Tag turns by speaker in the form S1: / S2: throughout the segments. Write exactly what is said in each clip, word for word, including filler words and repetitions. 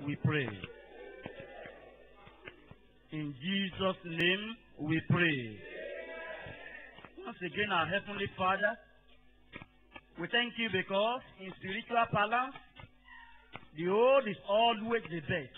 S1: we pray. In Jesus' name we pray. Once again, our Heavenly Father, we thank you because in spiritual balance, the old is always the best.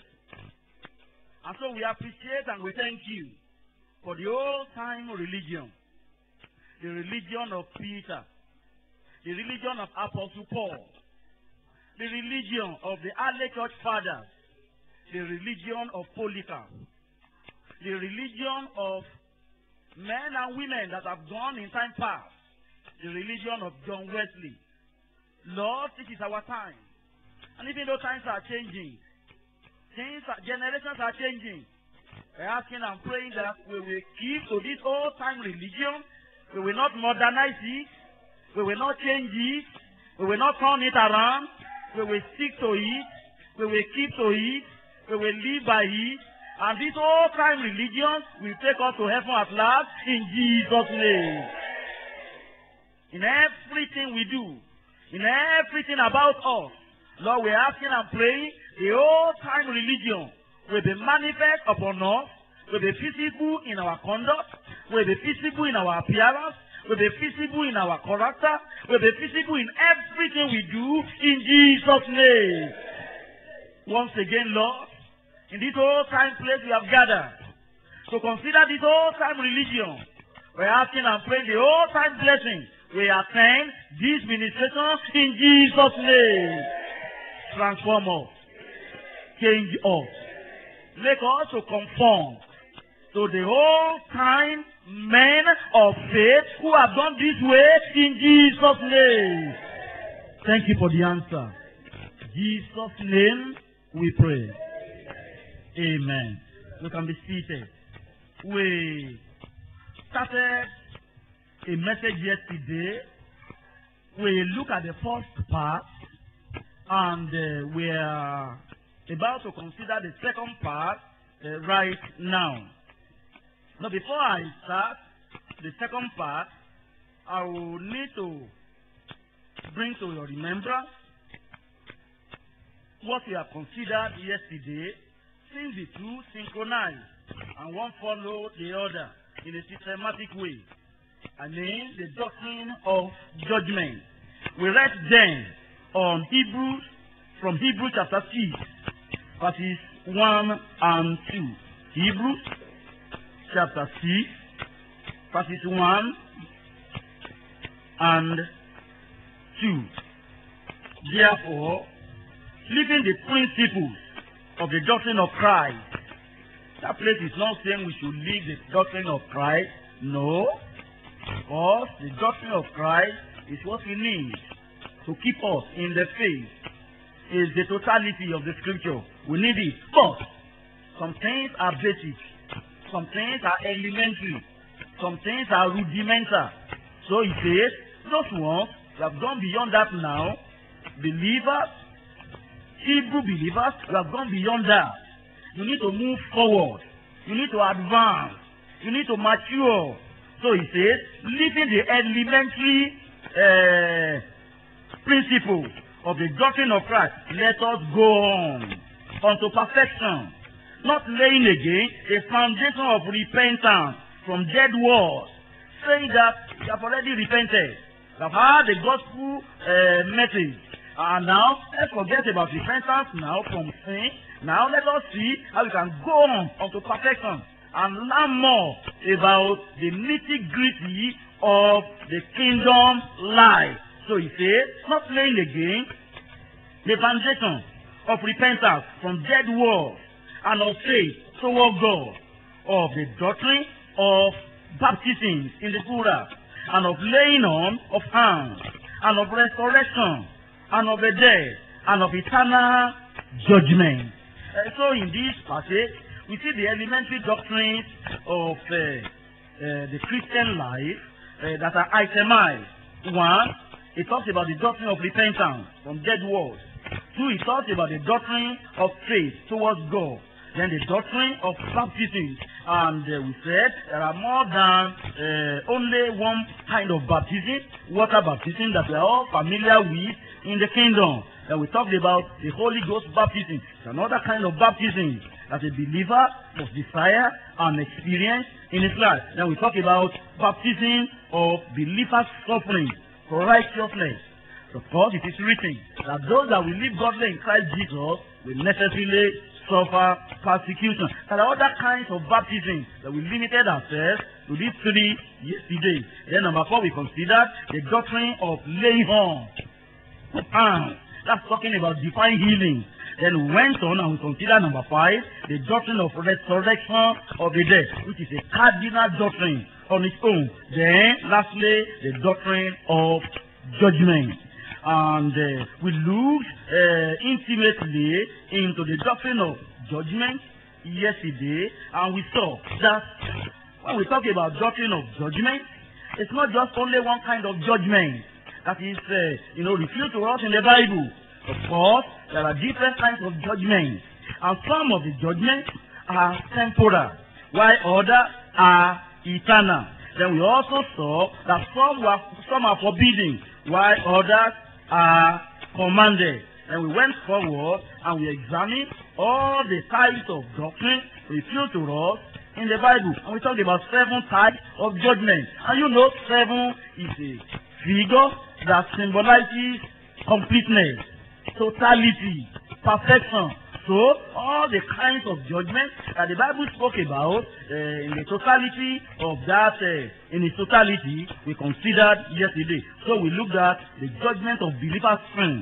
S1: And so we appreciate and we thank you for the old-time religion, the religion of Peter, the religion of Apostle Paul, the religion of the early church fathers, the religion of Polycarp, the religion of men and women that have gone in time past, the religion of John Wesley. Lord, this is our time. And even though times are changing, things are, generations are changing, we're asking and praying that we will keep to this old-time religion. We will not modernize it. We will not change it. We will not turn it around. We will stick to it. We will keep to it. We will live by it. And this old-time religion will take us to heaven at last in Jesus' name. In everything we do, in everything about us, Lord, we're asking and praying, the old-time religion will be manifest upon us, will be visible in our conduct, will be visible in our appearance, will be visible in our character, will be visible in everything we do in Jesus' name. Once again, Lord, in this old-time place we have gathered to consider this old-time religion, we're asking and praying the old-time blessing. We attend this ministration in Jesus' name. Transform us. Change us. Make us to conform to the old-time men of faith who have done this way in Jesus' name. Thank you for the answer. In Jesus' name we pray. Amen. You can be seated. We started a message yesterday. We look at the first part and uh, we are about to consider the second part uh, right now. Now, before I start the second part, I will need to bring to your remembrance what we have considered yesterday, since the two synchronized and one followed the other in a systematic way. I mean, the doctrine of judgment. We read then on Hebrews, from Hebrews chapter six, verses one and two. Hebrews chapter six, verses one and two. Therefore, leaving the principles of the doctrine of Christ, that place is not saying we should leave the doctrine of Christ. No, because the doctrine of Christ is what we need to keep us in the faith. Is the totality of the scripture. We need it. But some things are basic. Some things are elementary. Some things are rudimental. So he says, those ones who have gone beyond that now, believers, Hebrew believers, who have gone beyond that. You need to move forward. You need to advance. You need to mature. So he says, leaving the elementary uh, principles of the doctrine of Christ, let us go on unto perfection, not laying again a foundation of repentance from dead works, saying that you have already repented, you have heard the gospel uh, message, and now let's forget about repentance now from sin. Now let us see how we can go on unto perfection and learn more about the nitty-gritty of the kingdom life. So he says, not laying again the foundation of repentance from dead works and of faith toward God, of the doctrine of baptism in the plural, and of laying on of hands, and of resurrection, and of the dead, and of eternal judgment. Uh, so in this passage, we see the elementary doctrines of uh, uh, the Christian life uh, that are itemized. One, it talks about the doctrine of repentance from dead works. Two, it talks about the doctrine of faith towards God. Then the doctrine of baptism. And uh, we said there are more than uh, only one kind of baptism, water baptism, that we are all familiar with. in the kingdom. Then we talked about the Holy Ghost baptism. It's another kind of baptism that a believer must desire and experience in his life. Then we talk about baptism of believers' suffering for righteousness. Of course, it is written that those that will live godly in Christ Jesus will necessarily suffer persecution. There are other kinds of baptism that we limited ourselves to these three yesterday. Then number four, we considered the doctrine of laying on of hands. That's talking about divine healing. Then we went on and we considered number five, the doctrine of resurrection of the dead, which is a cardinal doctrine on its own. Then, lastly, the doctrine of judgment. And uh, we looked uh, intimately into the doctrine of judgment yesterday, and we saw that when we talk about doctrine of judgment, it's not just only one kind of judgment that is, uh, you know, revealed to us in the Bible. Of course, there are different kinds of judgments, and some of the judgments are temporal, while others are eternal. Then we also saw that some were some are forbidden, while others are commanded. And we went forward and we examined all the types of doctrine revealed to us in the Bible. And we talked about seven types of judgment. And you know, seven is a figure that symbolizes completeness, totality, perfection. So, all the kinds of judgment that the Bible spoke about uh, in the totality of that, uh, in its totality, we considered yesterday. So, we looked at the judgment of believers' sin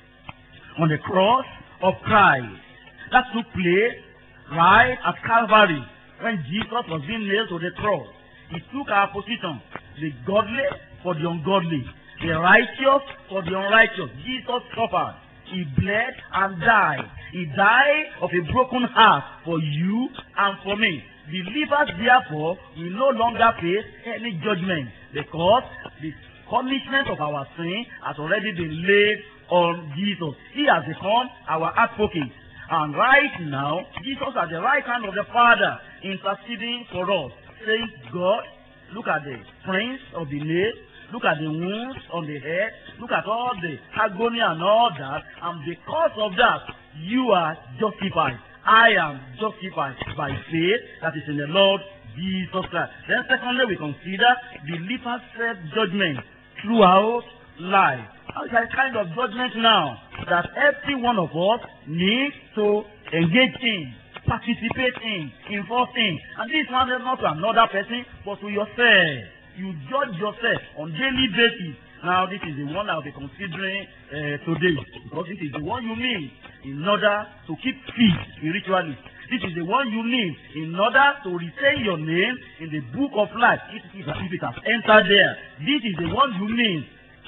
S1: on the cross of Christ. That took place right at Calvary when Jesus was being nailed to the cross. He took our position, the godly for the ungodly, the righteous for the unrighteous. Jesus suffered. He bled and died. He died of a broken heart for you and for me. Believers, therefore, will no longer face any judgment because the punishment of our sin has already been laid on Jesus. He has become our advocate. And right now, Jesus at the right hand of the Father interceding for us, saying, God, look at the prints of the nail. Look at the wounds on the head. Look at all the agony and all that. And because of that, you are justified. I am justified by faith that is in the Lord Jesus Christ. Then secondly, we consider believers' self-judgment throughout life. It's a kind of judgment now that every one of us needs to engage in, participate in, involve in. And this one is not to another person, but to yourself. You judge yourself on daily basis. Now, this is the one I'll be considering uh, today, because this is the one you need in order to keep fit spiritually. This is the one you need in order to retain your name in the book of life, if, if, if it has entered there. This is the one you need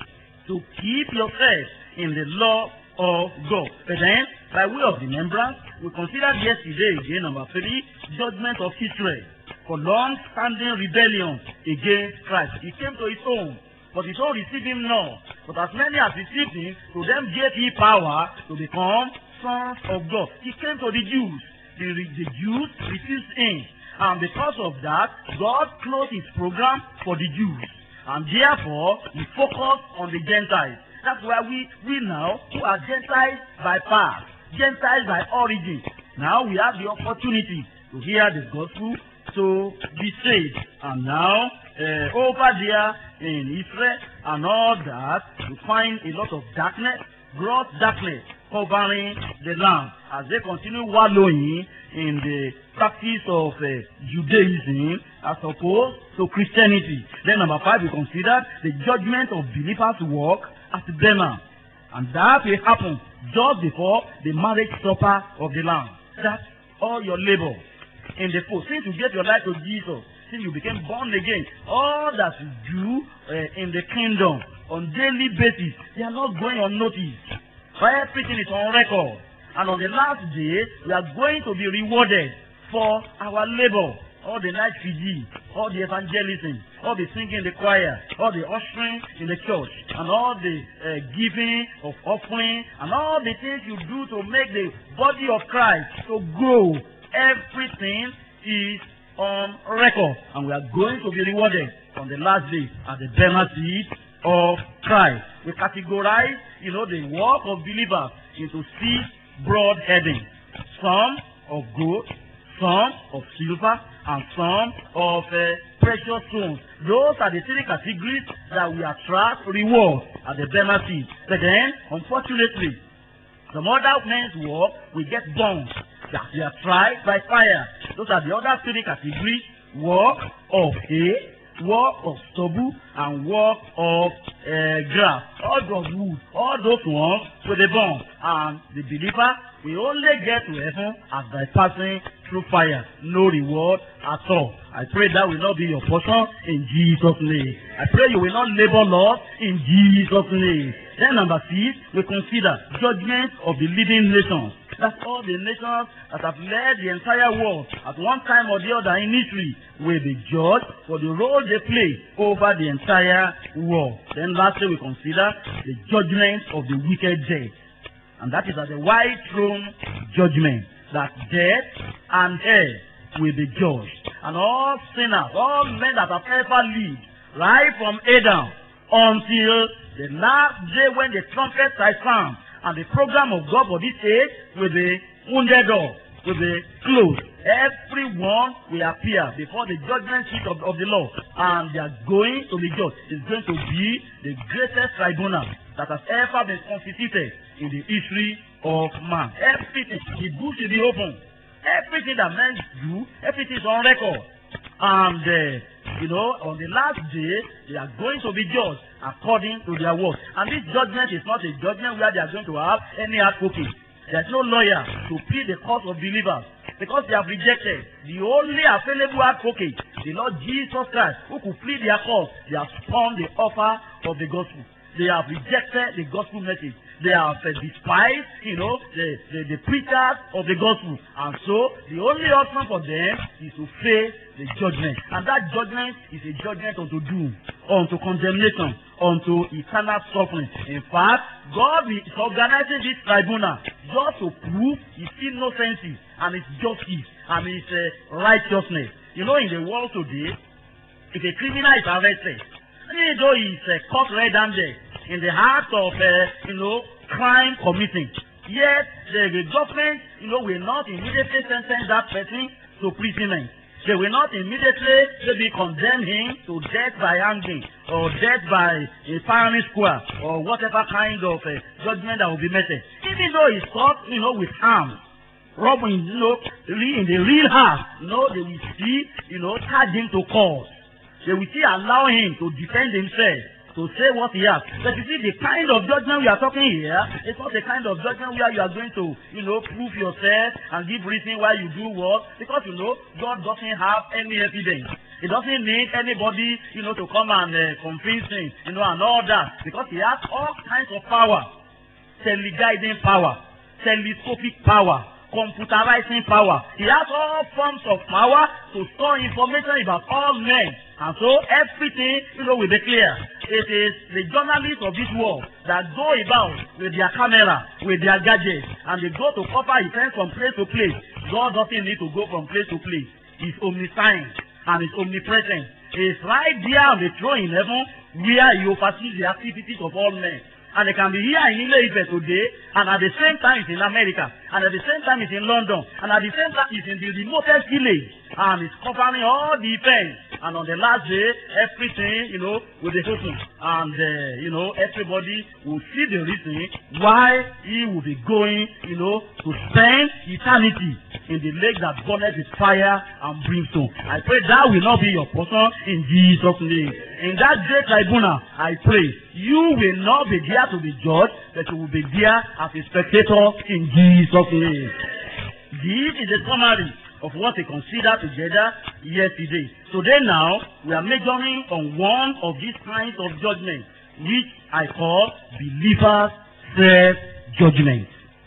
S1: to keep yourself in the law of God. But then, by way of remembrance, we considered yesterday again, number three, judgment of Israel for long-standing rebellion against Christ. He came to his own, but his own received him not. But as many as received him, to them gave he power to become sons of God. He came to the Jews. The, the Jews refused him. And because of that, God closed his program for the Jews. And therefore, he focused on the Gentiles. That's why we, we now, who are Gentiles by birth, Gentiles by origin, now we have the opportunity to hear the gospel, to be saved. And now, uh, over there in Israel and all that, we find a lot of darkness, gross darkness covering the land as they continue wallowing in the practice of uh, Judaism as opposed to Christianity. Then number five, we consider the judgment of believers' work at Bema. And that will happen just before the marriage supper of the Lamb. That's all your labor in the post. Since you get your life to Jesus, since you became born again, all that you do uh, in the kingdom on daily basis, they are not going unnoticed. Everything is on record. And on the last day, we are going to be rewarded for our labor. All the night vigil, all the evangelism, all the singing in the choir, all the ushering in the church, and all the uh, giving of offering, and all the things you do to make the body of Christ to grow. Everything is on record, and we are going to be rewarded on the last day at the Bema seat of Christ. We categorize, you know, the work of believers into six broad headings. Some of gold, some of silver, and some of uh, precious stones. Those are the three categories that we attract reward at the Bema seat. But then, unfortunately, some other men's work will get burned. That they are tried by fire. Those are the other three categories: work of hay, work of stubble, and work of uh, grass. All those wood, all those ones will be burned. And the believer will only get to heaven as by passing through fire. No reward at all. I pray that will not be your portion in Jesus' name. I pray you will not labor loss in Jesus' name. Then number six, we consider judgment of the leading nations. That's all the nations that have led the entire world at one time or the other in history will be judged for the role they play over the entire world. Then lastly, we consider the judgment of the wicked dead. And that is at the white throne judgment, that death and hell will be judged. And all sinners, all men that have ever lived, right from Adam until the last day when the trumpet shall sound, and the program of God for this age will be wounded off, will be closed. Everyone will appear before the judgment seat of, of the Lord, and they are going to be judged. It's going to be the greatest tribunal that has ever been constituted in the history of man. Everything, the book will be open. Everything that men do, everything is on record. And, uh, you know, on the last day, they are going to be judged according to their works. And this judgment is not a judgment where they are going to have any advocate. There is no lawyer to plead the cause of believers because they have rejected the only available advocate, the Lord Jesus Christ, who could plead their cause. They have spurned the offer of the gospel. They have rejected the gospel message. They have uh, despised, you know, the, the, the preachers of the gospel. And so, the only option for them is to face the judgment. And that judgment is a judgment unto doom, unto condemnation, unto eternal suffering. In fact, God is organizing this tribunal just to prove his innocency and his justice and his uh, righteousness. You know, in the world today, if a criminal is arrested, even though he is uh, caught red-handed in the act of, uh, you know, crime committing, yet the, the government, you know, will not immediately sentence that person to imprisonment. They will not immediately maybe condemn him to death by hanging or death by a firing squad or whatever kind of uh, judgment that will be meted. Even though he's caught, you know, with arms, robbing, you know, in the real house, you know, they will see, you know, charge him to court. They will still allow him to defend himself, to say what he has. But you see, the kind of judgment we are talking here, it's not the kind of judgment where you are going to, you know, prove yourself and give reason why you do what. Because, you know, God doesn't have any evidence. He doesn't need anybody, you know, to come and uh, convince him, you know, and all that. Because he has all kinds of power. Teleguiding power, telescopic power, computerizing power. He has all forms of power to store information about all men. And so everything, you know, will be clear. It is the journalists of this world that go about with their camera, with their gadgets, and they go to cover events from place to place. God doesn't need to go from place to place. He's omniscient and he's omnipresent. He's right there on the throne in heaven where he oversees the activities of all men. And they can be here in Ile-Ife today, and at the same time it's in America, and at the same time it's in London, and at the same time it's in the remotest village, and it's covering all the events. And on the last day, everything, you know, will be open. And, uh, you know, everybody will see the reason why he will be going, you know, to spend eternity in the lake that burneth with fire and brimstone. I pray that will not be your portion in Jesus' name. In that great tribunal, I pray, you will not be there to be judged, but you will be there as a spectator in Jesus' name. This is a summary of what we considered together yesterday. Today now, we are majoring on one of these kinds of judgment, which I call believers' self-judgment.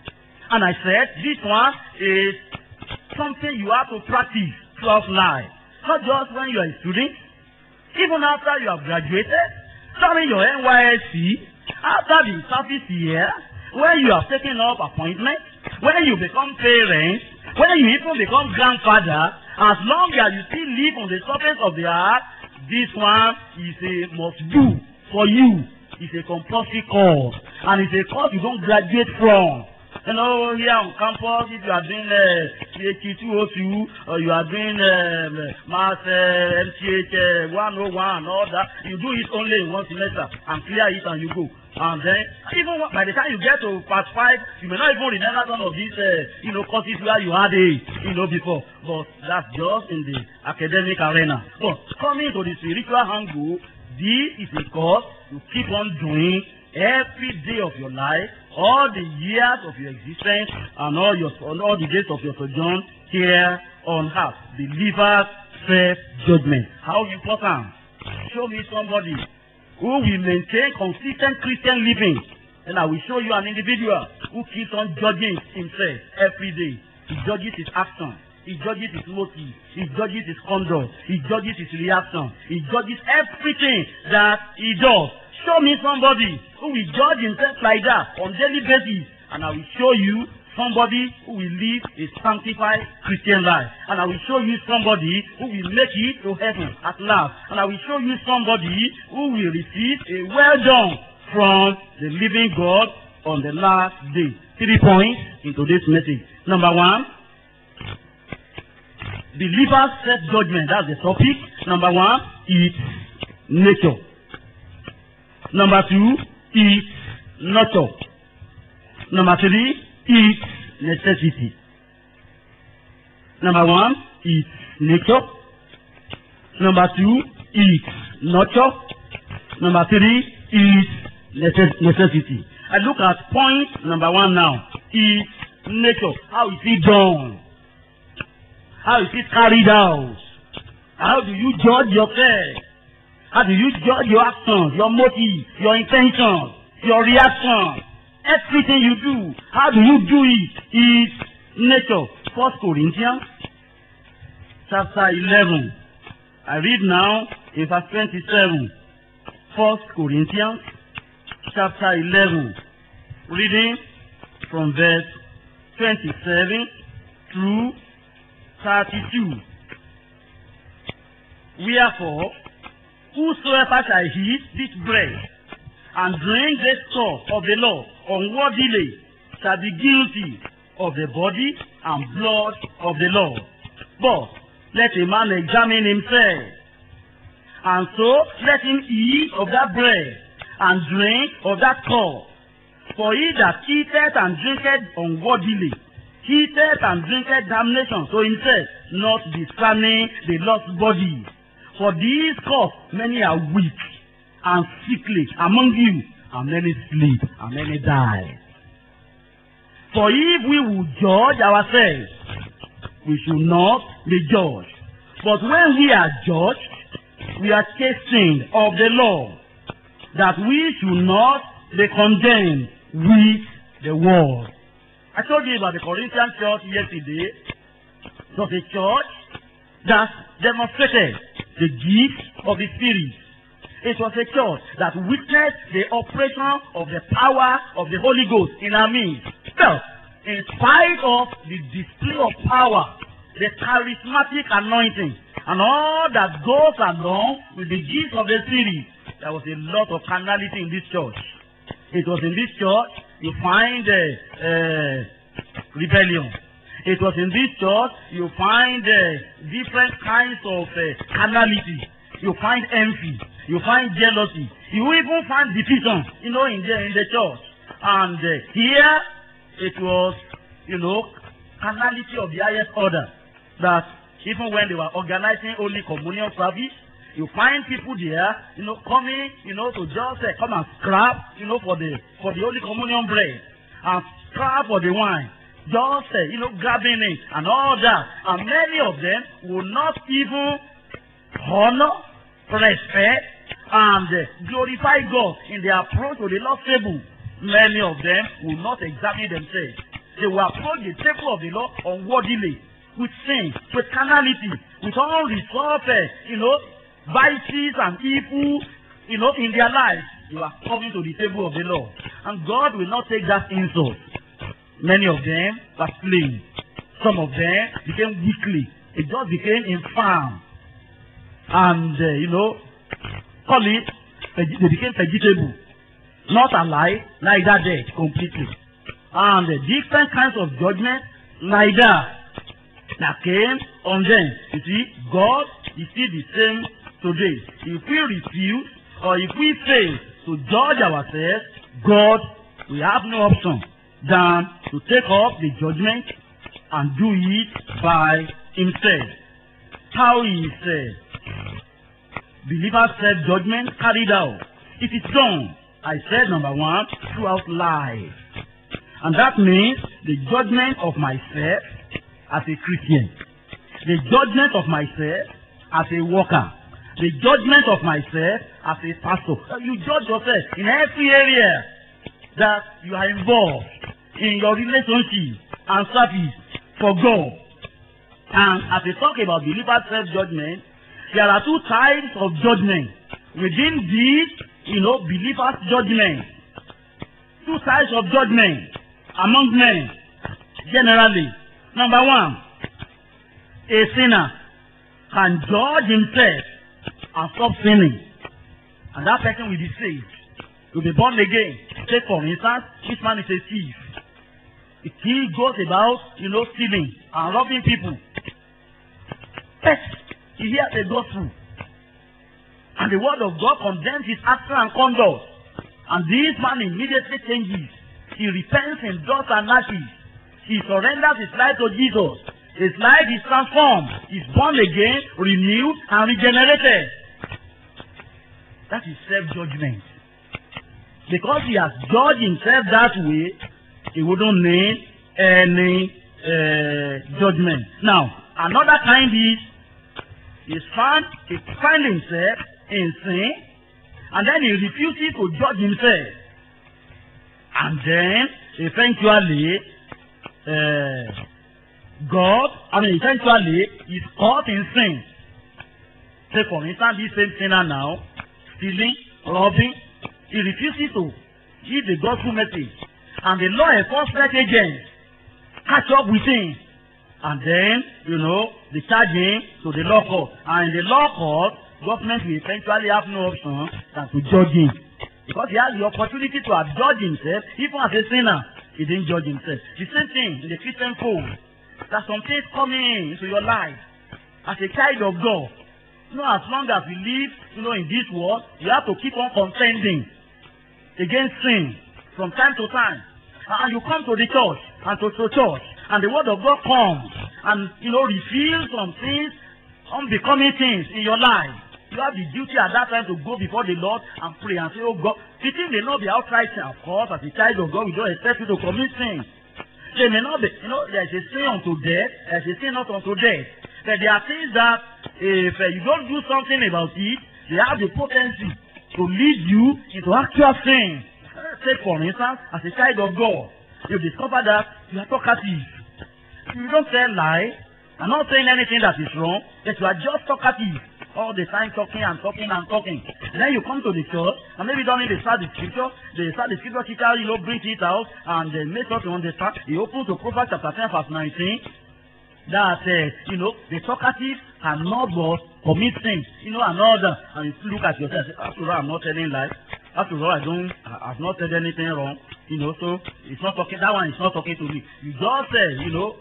S1: And I said, this one is something you have to practice throughout life. Not just when you are a student, even after you have graduated, during your N Y S C, after the service year, when you have taken up appointments, when you become parents, when you even become grandfather, as long as you still live on the surface of the earth, this one is a must do for you, it's a compulsory course. And it's a course you don't graduate from. You know, here on campus, if you are doing uh, C H E two oh two, or you are doing um, Math uh, M C H uh, one oh one and all that, you do it only in one semester and clear it and you go. And then, even by the time you get to part five, you may not even remember some of these, uh, you know, courses where you had a, you know, before. But that's just in the academic arena. But coming to the spiritual angle, this is a course you keep on doing every day of your life, all the years of your existence, and all your all the days of your sojourn here on earth. Believers' self-judgment. How important? Show me somebody who will maintain consistent Christian living, and I will show you an individual who keeps on judging himself every day. He judges his action. He judges his motive. He judges his conduct. He judges his reaction. He judges everything that he does. Show me somebody who will judge himself like that on a daily basis, and I will show you somebody who will live a sanctified Christian life. And I will show you somebody who will make it to heaven at last. And I will show you somebody who will receive a well done from the living God on the last day. Three points in today's message. Number one, believers' self-judgment. That's the topic. Number one, it's nature. Number two, it's nurture. Number three, it's necessity. Number one, it's nature. Number two, it's nurture. Number three, it's necess necessity. I look at point number one now. It's nature. How is it done? How is it carried out? How do you judge yourself? How do you judge your actions, your motives, your intentions, your reactions? Everything you do, how do you do it? Is nature. First Corinthians chapter eleven. I read now in verse twenty-seven. First Corinthians chapter eleven. Reading from verse twenty-seven through thirty-two. Wherefore, whosoever shall eat this bread and drink this cup of the Lord unworthily shall be guilty of the body and blood of the Lord. But let a man examine himself, and so let him eat of that bread and drink of that cup. For he that eateth and drinketh unworthily eateth and drinketh damnation to himself, not discerning the Lord's body. For these cause many are weak and sickly among you, and many sleep, and many die. For if we will judge ourselves, we should not be judged. But when we are judged, we are chastened of the Lord, that we should not be condemned with the world. I told you about the Corinthian church yesterday. It was a church that demonstrated the gift of the Spirit. It was a church that witnessed the operation of the power of the Holy Ghost in our midst. Well, in spite of the display of power, the charismatic anointing, and all that goes along with the gift of the Spirit, there was a lot of carnality in this church. It was in this church you find uh, uh, rebellion. It was in this church you find uh, different kinds of uh, carnality. You find envy. You find jealousy. You even find division, you know, in the, in the church. And uh, here it was, you know, carnality of the highest order. That even when they were organizing Holy Communion service, you find people there, you know, coming, you know, to just uh, come and scrap, you know, for the for the Holy Communion bread, and scrap for the wine, just uh, you know, grabbing it and all that. And many of them will not even honor, respect, and uh, glorify God in their approach to the Lord's table. Many of them will not examine themselves. They will approach the table of the Lord unworthily, with sin, with carnality, with all resolved, uh, you know, vices and evil, you know, in their lives. You are coming to the table of the Lord, and God will not take that insult. Many of them were slain. Some of them became weakly. It just became infirm. And, uh, you know, call it they became vegetable, not alive, neither dead completely. And the different kinds of judgment like that that came on them. You see, God is still the same today. If we refuse or if we fail to judge ourselves, God will have no option than to take up the judgment and do it by himself. How is uh, believer's self-judgment carried out? It is done, I said, number one, throughout life. And that means the judgment of myself as a Christian, the judgment of myself as a worker, the judgment of myself as a pastor. You judge yourself in every area that you are involved in your relationship and service for God. And as we talk about believer's self-judgment, there are two types of judgment within this, you know, believer's judgment. Two types of judgment among men, generally. Number one, a sinner can judge himself and stop sinning. And that person will be saved. Will be born again. Take for instance, this man is a thief. He goes about, you know, stealing and robbing people. Yes, he hears the gospel. And the word of God condemns his action and conduct. And this man immediately changes. He repents in dust and ashes. He surrenders his life to Jesus. His life is transformed. He's born again, renewed, and regenerated. That is self-judgment. Because he has judged himself that way, he wouldn't need any uh, judgment. Now, another kind is, he's found, he finds himself in sin, and then he refuses to judge himself. And then, eventually, uh, God, I mean, eventually, is caught in sin. Say, for instance, this same sinner now, stealing, robbing, he refuses to give the gospel message. And the law enforcement agents catch up with him. And then, you know, they charge him to the law court. And in the law court, government will eventually have no option than to judge him. Because he has the opportunity to have judged himself, even as a sinner, he didn't judge himself. The same thing in the Christian fold. There's some things coming into your life as a child of God. You know, as long as you live, you know, in this world, you have to keep on contending against sin from time to time. And you come to the church and to the church, and the word of God comes and, you know, reveals some things, unbecoming things in your life. You have the duty at that time to go before the Lord and pray and say, oh God, the thing may not be outright sin. Of course, as a child of God, we don't expect you to commit sin. They may not be, you know, there's a sin unto death, there's a sin not unto death. But there are things that if uh, you don't do something about it, they have the potency to lead you into actual sin. Uh, take for instance, as a child of God, you discover that you are talkative. You don't tell lies. I'm not saying anything that is wrong, but you are just talkative. All the time talking and talking and talking. And then you come to the church, and maybe don't even start the scripture. They start the scripture teacher, you know, brings it out, and they make us understand. He opens to Proverbs chapter ten, verse nineteen. That, uh, you know, the talkative cannot but commit sin. You know, and all that. And you look at yourself and say, after all, I'm not telling lies. After all, I don't, I've not said anything wrong. You know, so it's not talking, that one is not talking to me. You just say, uh, you know,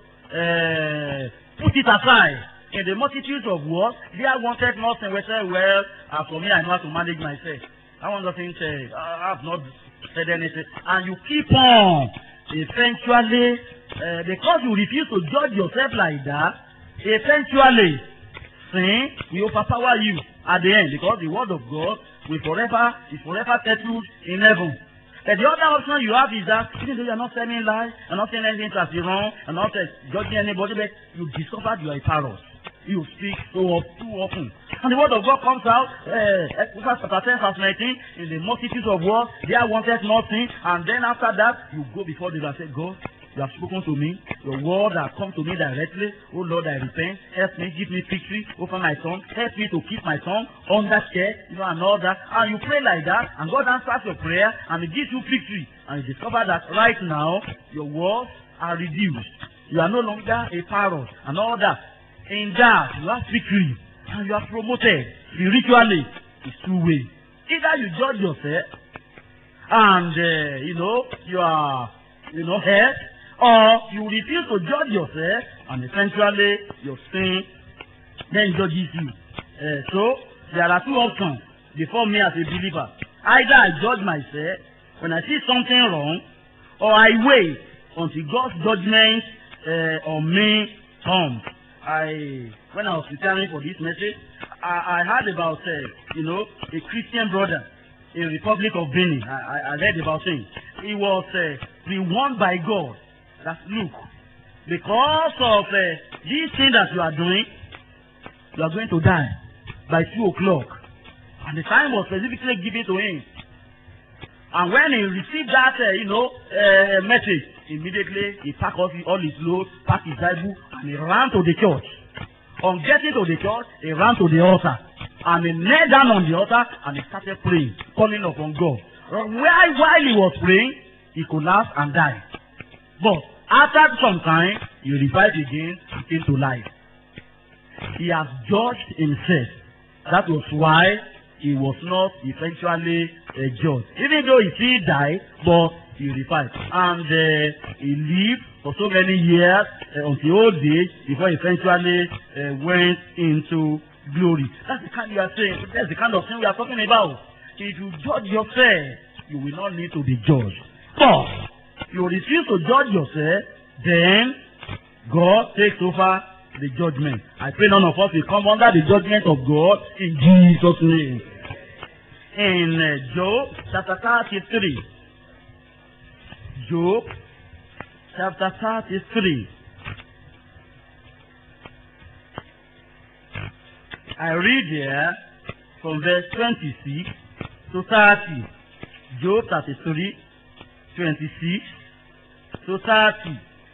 S1: uh, put it aside. In the multitudes of words, they are wanted nothing. We say, well, uh, for me, I know how to manage myself. I want nothing to say, I have not said anything. And you keep on. Eventually, uh, because you refuse to judge yourself like that, eventually, sin will overpower you at the end. Because the word of God will forever, is forever settled in heaven. And the other option you have is that, even though you are not telling lies, you are not saying anything that's wrong, and not uh, judging anybody, but you discovered you are a parrot. You speak so too often. And the word of God comes out, uh, Exodus chapter ten, verse nineteen, in the multitudes of words, there wanted nothing, and then after that, you go before the Lord and say, God, you have spoken to me, your word has come to me directly. Oh Lord, I repent, help me, give me victory over my tongue, help me to keep my tongue under care, you know, and all that. And you pray like that, and God answers your prayer, and He gives you victory. And you discover that right now, your words are reduced. You are no longer a parrot, and all that. In that, you have victory, and you are promoted. Spiritually, it's two-way. Either you judge yourself and, uh, you know, you are, you know, hurt, or you refuse to judge yourself and essentially your sin then judges you. Uh, so, there are two options before me as a believer. Either I judge myself when I see something wrong, or I wait until God's judgment uh, on me comes. I, when I was preparing for this message, I, I heard about, uh, you know, a Christian brother in the Republic of Benin. I, I, I read about him. He was uh, warned by God that, look, because of uh, this thing that you are doing, you are going to die by two o'clock. And the time was specifically given to him. And when he received that, uh, you know, uh, message, immediately he packed off all his load, packed his Bible, and he ran to the church. On getting to the church, he ran to the altar. And he knelt down on the altar, and he started praying, calling upon God. While, while he was praying, he collapsed and died. But after some time, he revived again and came to life. He has judged himself. That was why he was not eventually uh, judged. Even though he still died, but he revived. And uh, he lived for so many years uh, until old age before he eventually uh, went into glory. That's the kind you are saying. That's the kind of thing we are talking about. If you judge yourself, you will not need to be judged. But you refuse to judge yourself, then God takes over the judgment. I pray none of us will come under the judgment of God in Jesus' name. In uh, Job chapter thirty-three. Job chapter thirty-three. I read here from verse twenty-six to thirty. Job thirty-three, twenty-six to thirty.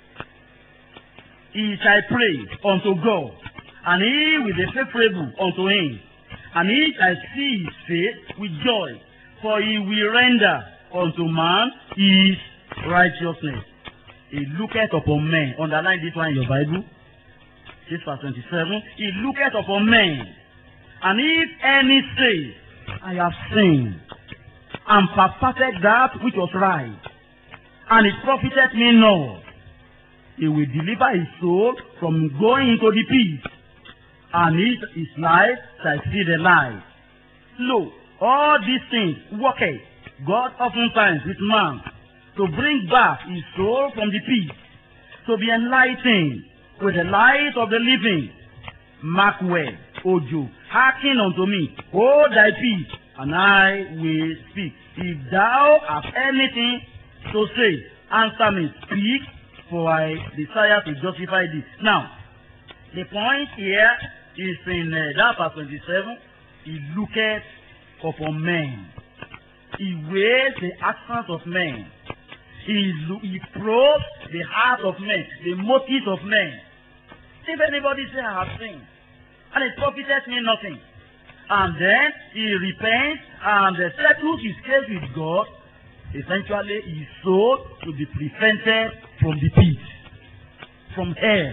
S1: He shall pray unto God, and he will be favorable unto him, and he shall see his face with joy, for he will render unto man his righteousness. He looketh upon men. Underline this one in your Bible. This verse twenty-seven. He looketh upon men, and if any say, I have sinned, and perverted that which was right, and it profited me not, he will deliver his soul from going into the pit, and his, his life shall see the light. Lo, all these things worketh God oftentimes with man, to bring back his soul from the pit, to be enlightened with the light of the living. Mark well, O Job, hearken unto me, hold thy peace, and I will speak. If thou hast anything to say, answer me, speak, for I desire to justify thee. Now, the point here is in uh, that verse twenty-seven. He looketh upon men. He weighs the actions of men. He, he probes the heart of men, the motives of men. If anybody say, I have sinned, and it profiteth me nothing, and then he repents and uh, settles his case with God, eventually his soul will be prevented from the pit, from hell,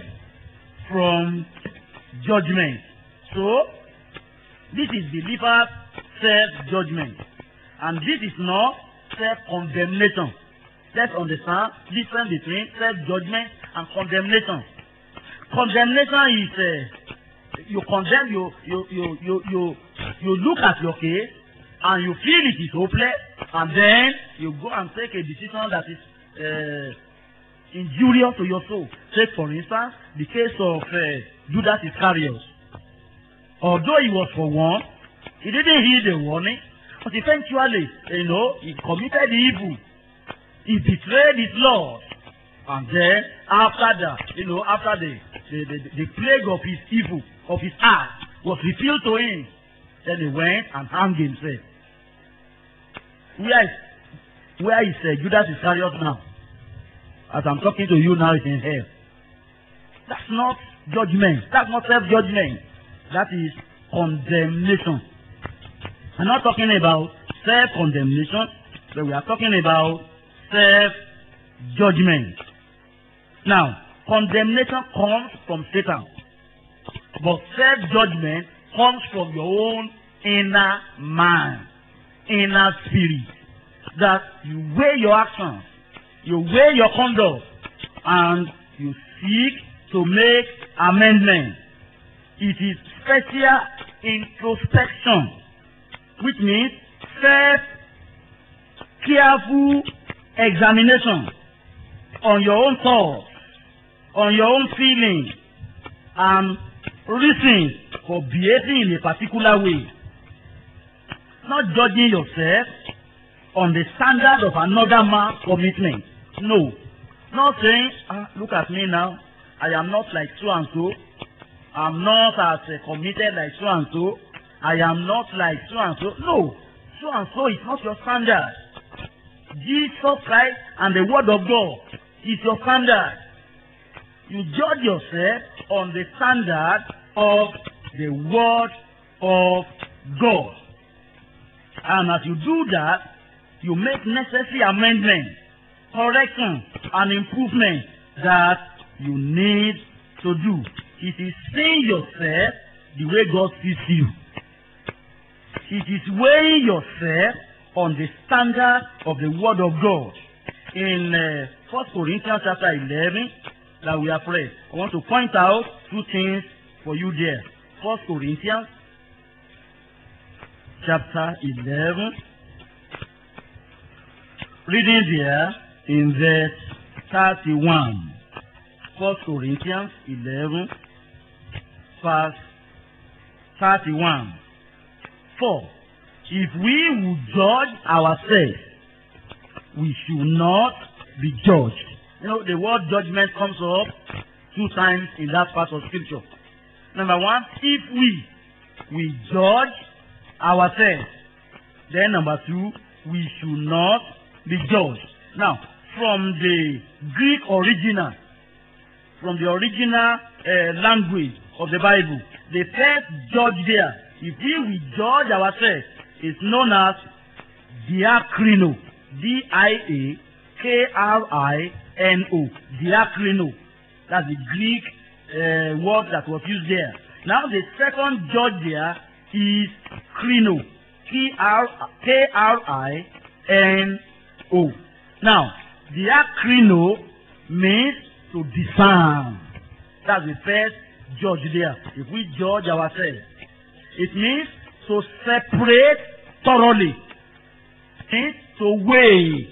S1: from judgment. So, this is believer's self-judgment. And this is not self-condemnation. Let's understand the difference between self-judgment and condemnation. Condemnation is uh, you condemn, you, you, you, you, you, you look at your case and you feel it is hopeless, and then you go and take a decision that is uh, injurious to your soul. Take, for instance, the case of uh, Judas Iscariot. Although he was forewarned, he didn't heed the warning, but eventually, you know, he committed evil. He betrayed his Lord. And then, after that, you know, after the, the, the, the plague of his evil, of his heart, was revealed to him, then he went and hanged himself. Where is, where is uh, Judas Iscariot now? As I'm talking to you now, he's in hell. That's not judgment. That's not self-judgment. That is condemnation. I'm not talking about self-condemnation, but we are talking about self-judgment. Now, condemnation comes from Satan, but self-judgment comes from your own inner man. inner spirit. That you weigh your actions, you weigh your conduct, and you seek to make amendments. It is special introspection, which means self-careful examination on your own thoughts, on your own feelings, and reasons for behaving in a particular way. Not judging yourself on the standard of another man's commitment. No. Not saying, ah, look at me now, I am not like so and so. I'm not as uh, committed like so and so. I am not like so and so. No. So and so is not your standard. Jesus Christ and the Word of God is your standard. You judge yourself on the standard of the Word of God. And as you do that, you make necessary amendments, corrections, and improvements that you need to do. It is seeing yourself the way God sees you. It is weighing yourself on the standard of the Word of God. In uh, First Corinthians chapter eleven that we have read, I want to point out two things for you there. First Corinthians chapter eleven, reading there in verse thirty-one. First Corinthians eleven, verse thirty-one. For if we would judge ourselves, we should not be judged. You know, the word judgment comes up two times in that part of Scripture. Number one, if we we judge ourselves. Then number two, we should not be judged. Now, from the Greek original, from the original uh, language of the Bible, the first judge there, if we will judge ourselves, is known as diakrino. D I A K R I N O. Diakrino. That's the Greek uh, word that was used there. Now the second judge there is krino. K R I N O. Now, diakrino means to discern. That's the first judge there. If we judge ourselves, it means to separate thoroughly. It means to weigh.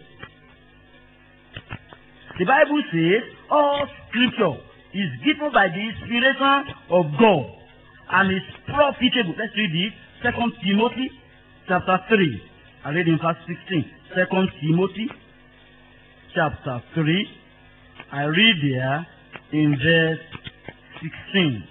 S1: The Bible says all Scripture is given by the inspiration of God and is profitable. Let's read it. Second Timothy chapter three. I read in verse sixteen. Second Timothy chapter three. I read there in verse sixteen.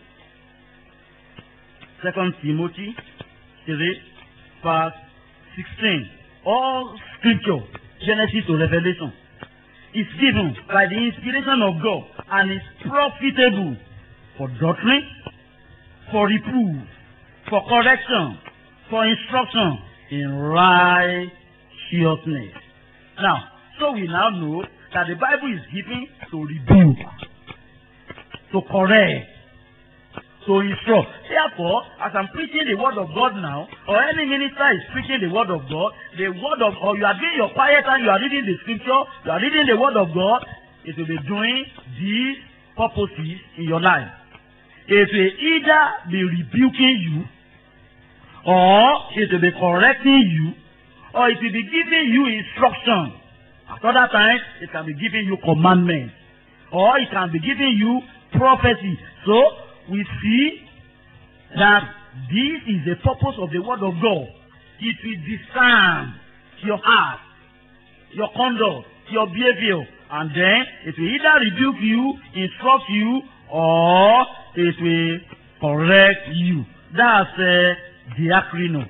S1: Second Timothy three, verse sixteen. All Scripture, Genesis to Revelation, is given by the inspiration of God and is profitable for doctrine, for reproof, for correction, for instruction in righteousness. Now, so we now know that the Bible is given to rebuke, to correct, to instruct. Therefore, as I'm preaching the word of God now, or any minister is preaching the word of God, the word of, or you are doing your quiet time, you are reading the Scripture, you are reading the word of God, it will be doing these purposes in your life. It will either be rebuking you, or it will be correcting you, or it will be giving you instruction. At other times, it can be giving you commandments, or it can be giving you prophecy. So, we see that this is the purpose of the word of God. It will discern your heart, your conduct, your behavior, and then it will either rebuke you, instruct you, or it will correct you. That's uh, diakrino.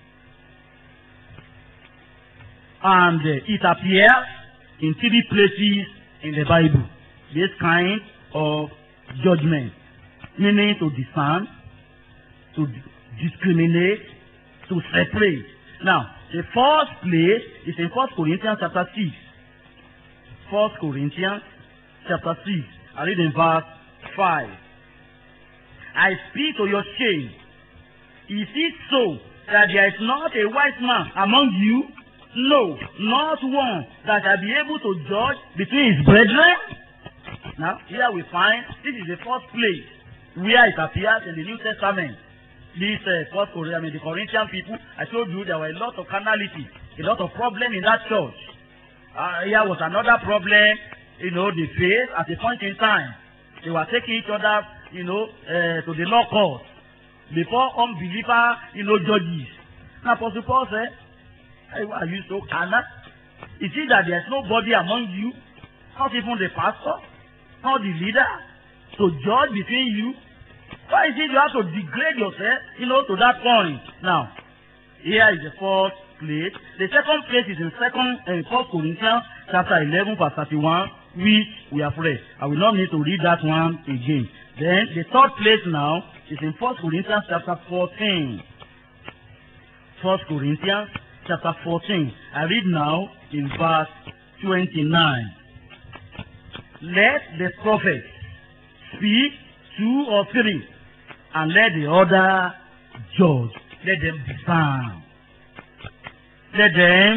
S1: And uh, it appears in three places in the Bible. This kind of judgment. Meaning to discern, to discriminate, to separate. Now, the first place is in First Corinthians chapter six. First Corinthians chapter six. I read in verse five. I speak to your shame. Is it so that there is not a wise man among you? No, not one that shall be able to judge between his brethren. Now, here we find this is the first place where it appears in the New Testament. This uh, first Corinthians, I mean, the Corinthian people, I told you there were a lot of carnality, a lot of problem in that church. Uh, here was another problem, you know, they faced at a point in time. They were taking each other, you know, uh, to the law court before unbeliever, you know, judges. Now, Apostle Paul said, hey, why are you so carnal? Is it that there's nobody among you, not even the pastor, not the leader, to judge between you? Why is it you have to degrade yourself, you know, to that point? Now, here is the first place. The second place is in second uh, First Corinthians chapter eleven, verse thirty-one, which we have read. I will not need to read that one again. Then the third place now is in First Corinthians chapter fourteen. First Corinthians chapter fourteen. I read now in verse twenty-nine. Let the prophet speak two or three, and let the other judge. Let them discern. Let them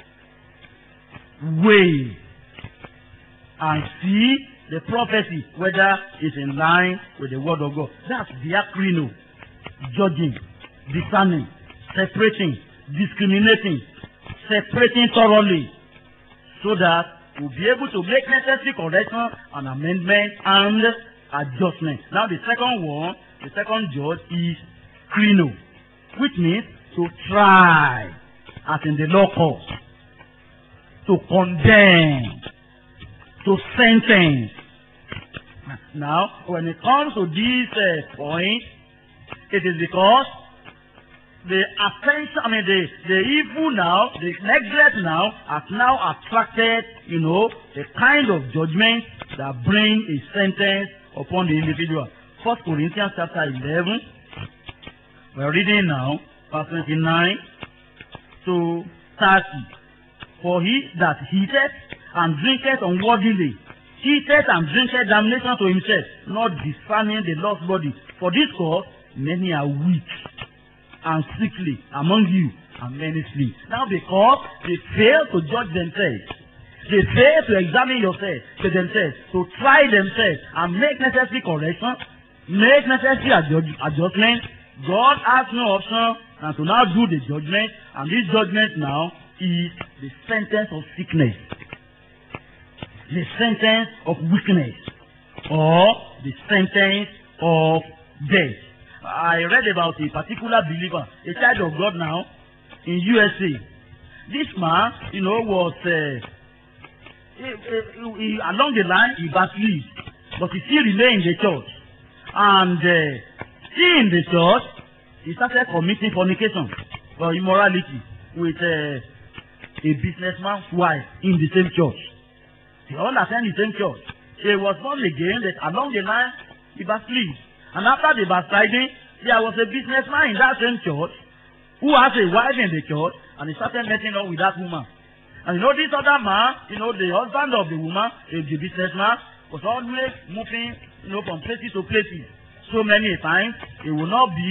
S1: weigh and see the prophecy whether it's in line with the word of God. That's diacrino, judging, discerning, separating, discriminating, separating thoroughly, so that we'll be able to make necessary correction and amendment and adjustment. Now the second one, the second judge is crino, which means to try, as in the law court, to condemn, to sentence. Now, when it comes to this uh, point, it is because the offense, I mean, the, the evil now, the neglect now, has now attracted, you know, the kind of judgment that bring a sentence upon the individual. First Corinthians chapter eleven, we're reading now, verse twenty-nine to thirty. For he that eateth and drinketh unworthily, eateth and drinketh damnation to himself, not discerning the Lord's body. For this cause, many are weak and sickly among you, and many sleep. Now because they fail to judge themselves, they fail to examine yourself to themselves, to try themselves and make necessary correction, make necessary adjust, adjustment. God has no option than to now do the judgment, and this judgment now is the sentence of sickness, the sentence of weakness, or the sentence of death. I read about a particular believer, a child of God now, in U S A. This man, you know, was uh, he, he, he, along the line, he backslid, but he still remained in the church. And uh, still in the church, he started committing fornication or immorality with uh, a businessman's wife in the same church. They all attend the same church. He was born again, but along the line, he backslid. And after the backsliding, there was a businessman in that same church who has a wife in the church, and he started messing up with that woman. And you know, this other man, you know, the husband of the woman, the businessman, was always moving, you know, from places to places. So many times, he will not be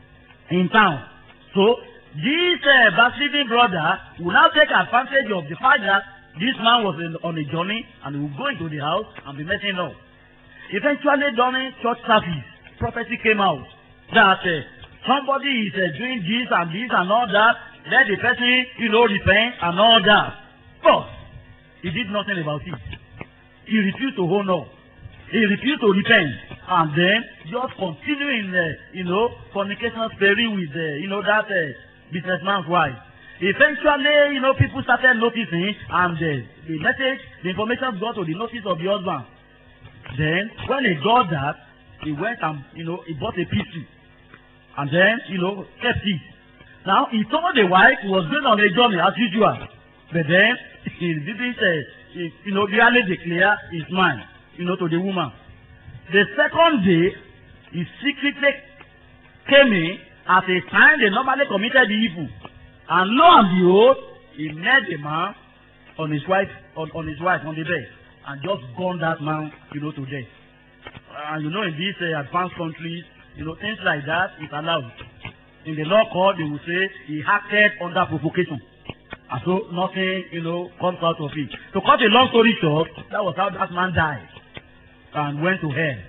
S1: in town. So, this uh, backsliding brother will now take advantage of the fact that this man was in, on a journey, and he will go into the house and be messing up. Eventually, during church service, prophecy came out that uh, somebody is uh, doing this and this and all that. Let the person, you know, repent and all that. But he did nothing about it. He refused to honor. He refused to repent, and then just continuing, uh, you know, fornication sparing with, uh, you know, that uh, businessman's wife. Eventually, you know, people started noticing, and uh, the message, the information got to the notice of the husband. Then, when he got that, he went and, you know, he bought a P C. And then, you know, kept it. Now, he told the wife he was going on a journey as usual. But then, he didn't, uh, he, you know, really declare his mind, you know, to the woman. The second day, he secretly came in at a time they normally committed the evil. And lo and behold, he met the man on his wife, on, on his wife, on the bed, and just burned that man, you know, to death. And you know, in these uh, advanced countries, you know, things like that is allowed. In the law court, they will say he acted under provocation. And so nothing, you know, comes out of it. To cut a long story short, that was how that man died and went to hell.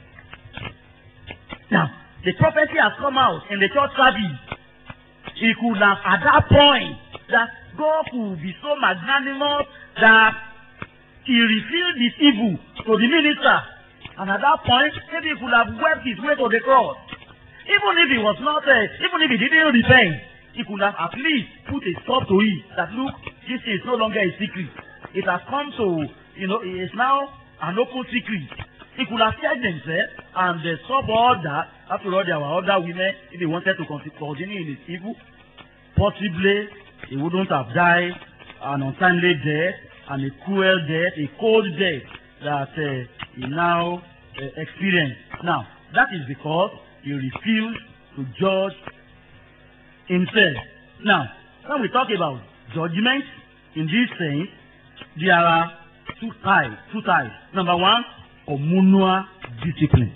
S1: Now, the prophecy has come out in the church service. He could have, at that point, that God could be so magnanimous that he revealed his evil to the minister. And at that point, maybe he could have wept his way to the cross. Even if he was not, uh, even if he didn't repent, he could have at least put a stop to it. That look, this is no longer a secret. It has come to, you know, it is now an open secret. He could have said themselves and uh, stop all that. After all, there were other women. If they wanted to continue in his evil, possibly he wouldn't have died an untimely death and a cruel death, a cold death that uh, he now uh, experienced. Now, that is because he refused to judge himself. Now, when we talk about judgment in this sense, there are two types. Two types. Number one, communal discipline.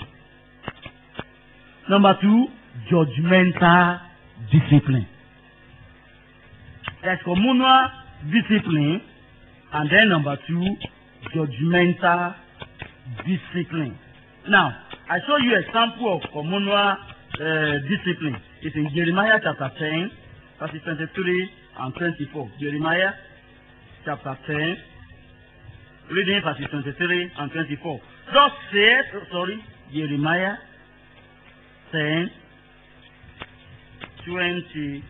S1: Number two, judgmental discipline. There's communal discipline, and then number two, judgmental discipline. Now, I show you an example of communal uh, discipline. It's in Jeremiah chapter ten, verses twenty-three and twenty-four. Jeremiah chapter ten, reading verses twenty-three and twenty-four. Thus says, oh, sorry, Jeremiah ten, twenty-three.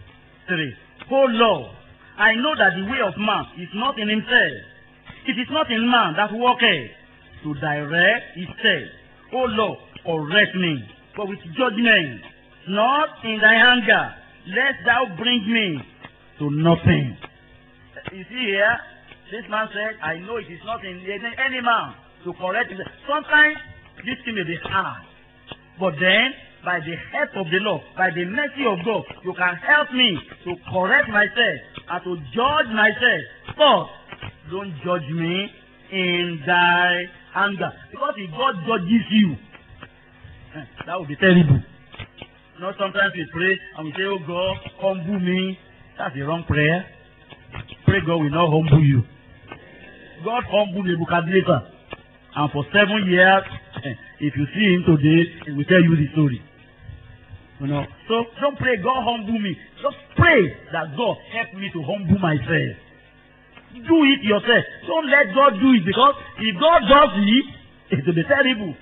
S1: Oh Lord, I know that the way of man is not in himself. It is not in man that walketh to direct his steps. Oh Lord, correct me, but with judgment, not in thy anger, lest thou bring me to nothing. You see here, this man said, I know it is not in any man to correct himself. Sometimes this thing may be hard, but then by the help of the Lord, by the mercy of God, you can help me to correct myself and to judge myself. But don't judge me in thy anger. Because if God judges you, that would be terrible. You know, sometimes we pray and we say, oh God, humble me. That's the wrong prayer. Pray God will not humble you. God humbled Nebuchadnezzar. And for seven years, if you see him today, he will tell you the story. You know, so don't pray God humble me. Just pray that God help me to humble myself. Do it yourself. Don't let God do it, because if God does it, it will be terrible.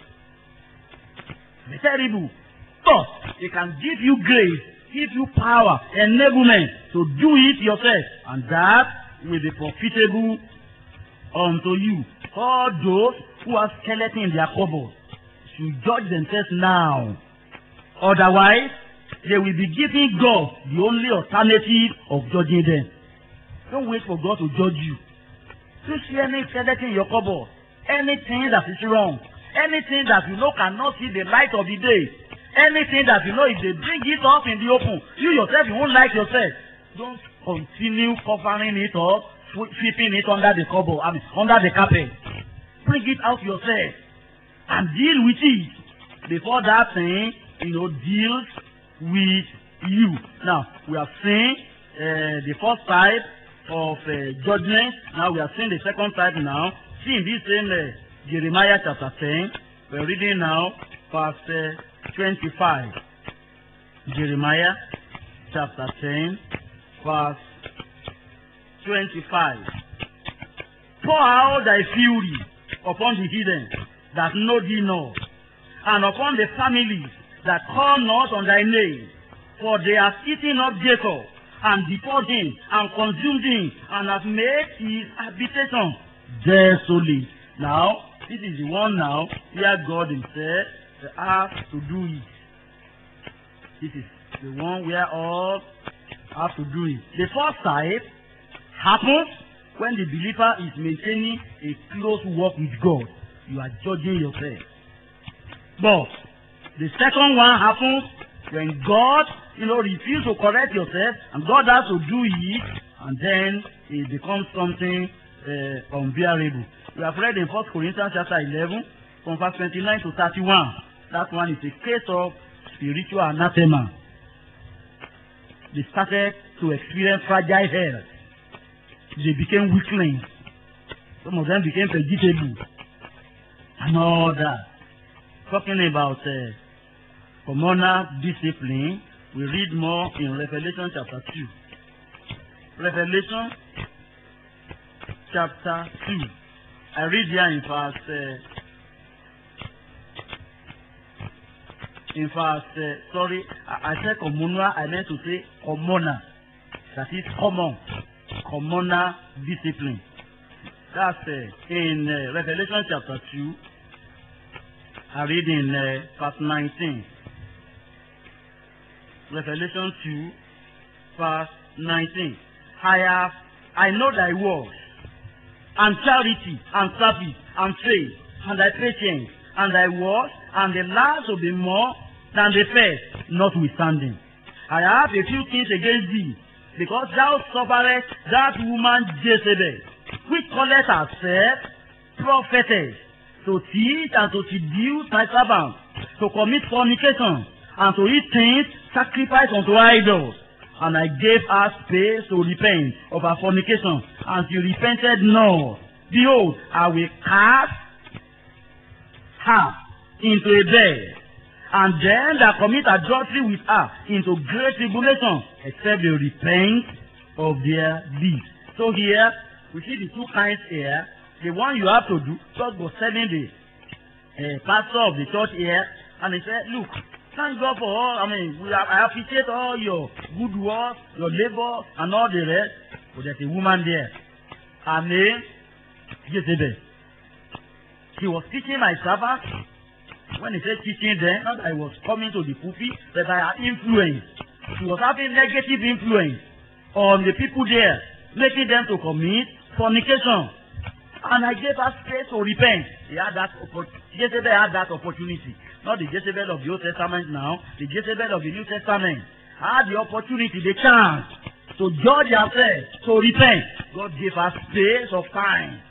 S1: It will be terrible. But He can give you grace, give you power, enablement to do it yourself, and that will be profitable unto you. All those who are skeleton in their cupboard should judge themselves now. Otherwise, they will be giving God the only alternative of judging them. Don't wait for God to judge you. You see any skeleton in your cupboard, anything that is wrong, anything that you know cannot see the light of the day, anything that you know if they bring it up in the open, you yourself, you won't like yourself. Don't continue covering it up, sweeping it under the cupboard, I mean, under the carpet. Bring it out yourself and deal with it before that thing, you know, deals with you. Now, we have seen uh, the first type of uh, judgment. Now, we have seen the second type now. See in this same uh, Jeremiah chapter ten, we're reading now verse uh, twenty-five. Jeremiah chapter ten, verse twenty-five. Pour out thy fury upon the heathen that know thee not, and upon the families that call not on thy name, for they have eaten up Jacob, and devoured him, and consumed him, and have made his habitation desolate. Now, this is the one now where God himself has to do it. This is the one where all have to do it. The first type happens when the believer is maintaining a close walk with God. You are judging yourself. But the second one happens when God, you know, refuses to correct yourself, and God has to do it, and then it becomes something uh, unbearable. We have read in First Corinthians chapter eleven, from verse twenty-nine to thirty-one. That one is a case of spiritual anathema. they started to experience fragile health. They became weaklings. Some of them became vegetable and all that. Talking about uh, communal discipline, we read more in Revelation chapter two. Revelation chapter two. I read here in verse uh, in verse uh, sorry, I, I said communal, I meant to say communal. That is common, communal discipline. That's uh, in uh, Revelation chapter two. I read in uh, verse nineteen. Revelation two, verse nineteen. I have, I know thy works, and charity, and service, and faith, and thy patience, and thy works, and the last will be more than the first, notwithstanding. I have a few things against thee, because thou sufferest that woman Jezebel, which calleth herself prophetess, to teach and to seduce my servants, to commit fornication, and to eat things sacrificed unto idols. And I gave her space to repent of her fornication, and she repented not. Behold, I will cast her into a bed, and them that commit adultery with her into great tribulation, except they repent of their deeds. So here, we see the two kinds here. The one you have to do, God was telling the uh, pastor of the church here, and he said, look, thank God for all, I mean, we have, I appreciate all your good work, your labor, and all the rest, but there's a woman there. Her name, Jezebel. She was teaching my servant. When he said teaching them, not that I was coming to the pulpit, but by her influence. She was having negative influence on the people there, making them to commit fornication. And I gave her space to repent. He had that Jezebel had that opportunity. Not the Jezebel of the Old Testament now, the Jezebel of the New Testament. I had the opportunity, the chance to judge herself, to repent. God gave her space of time.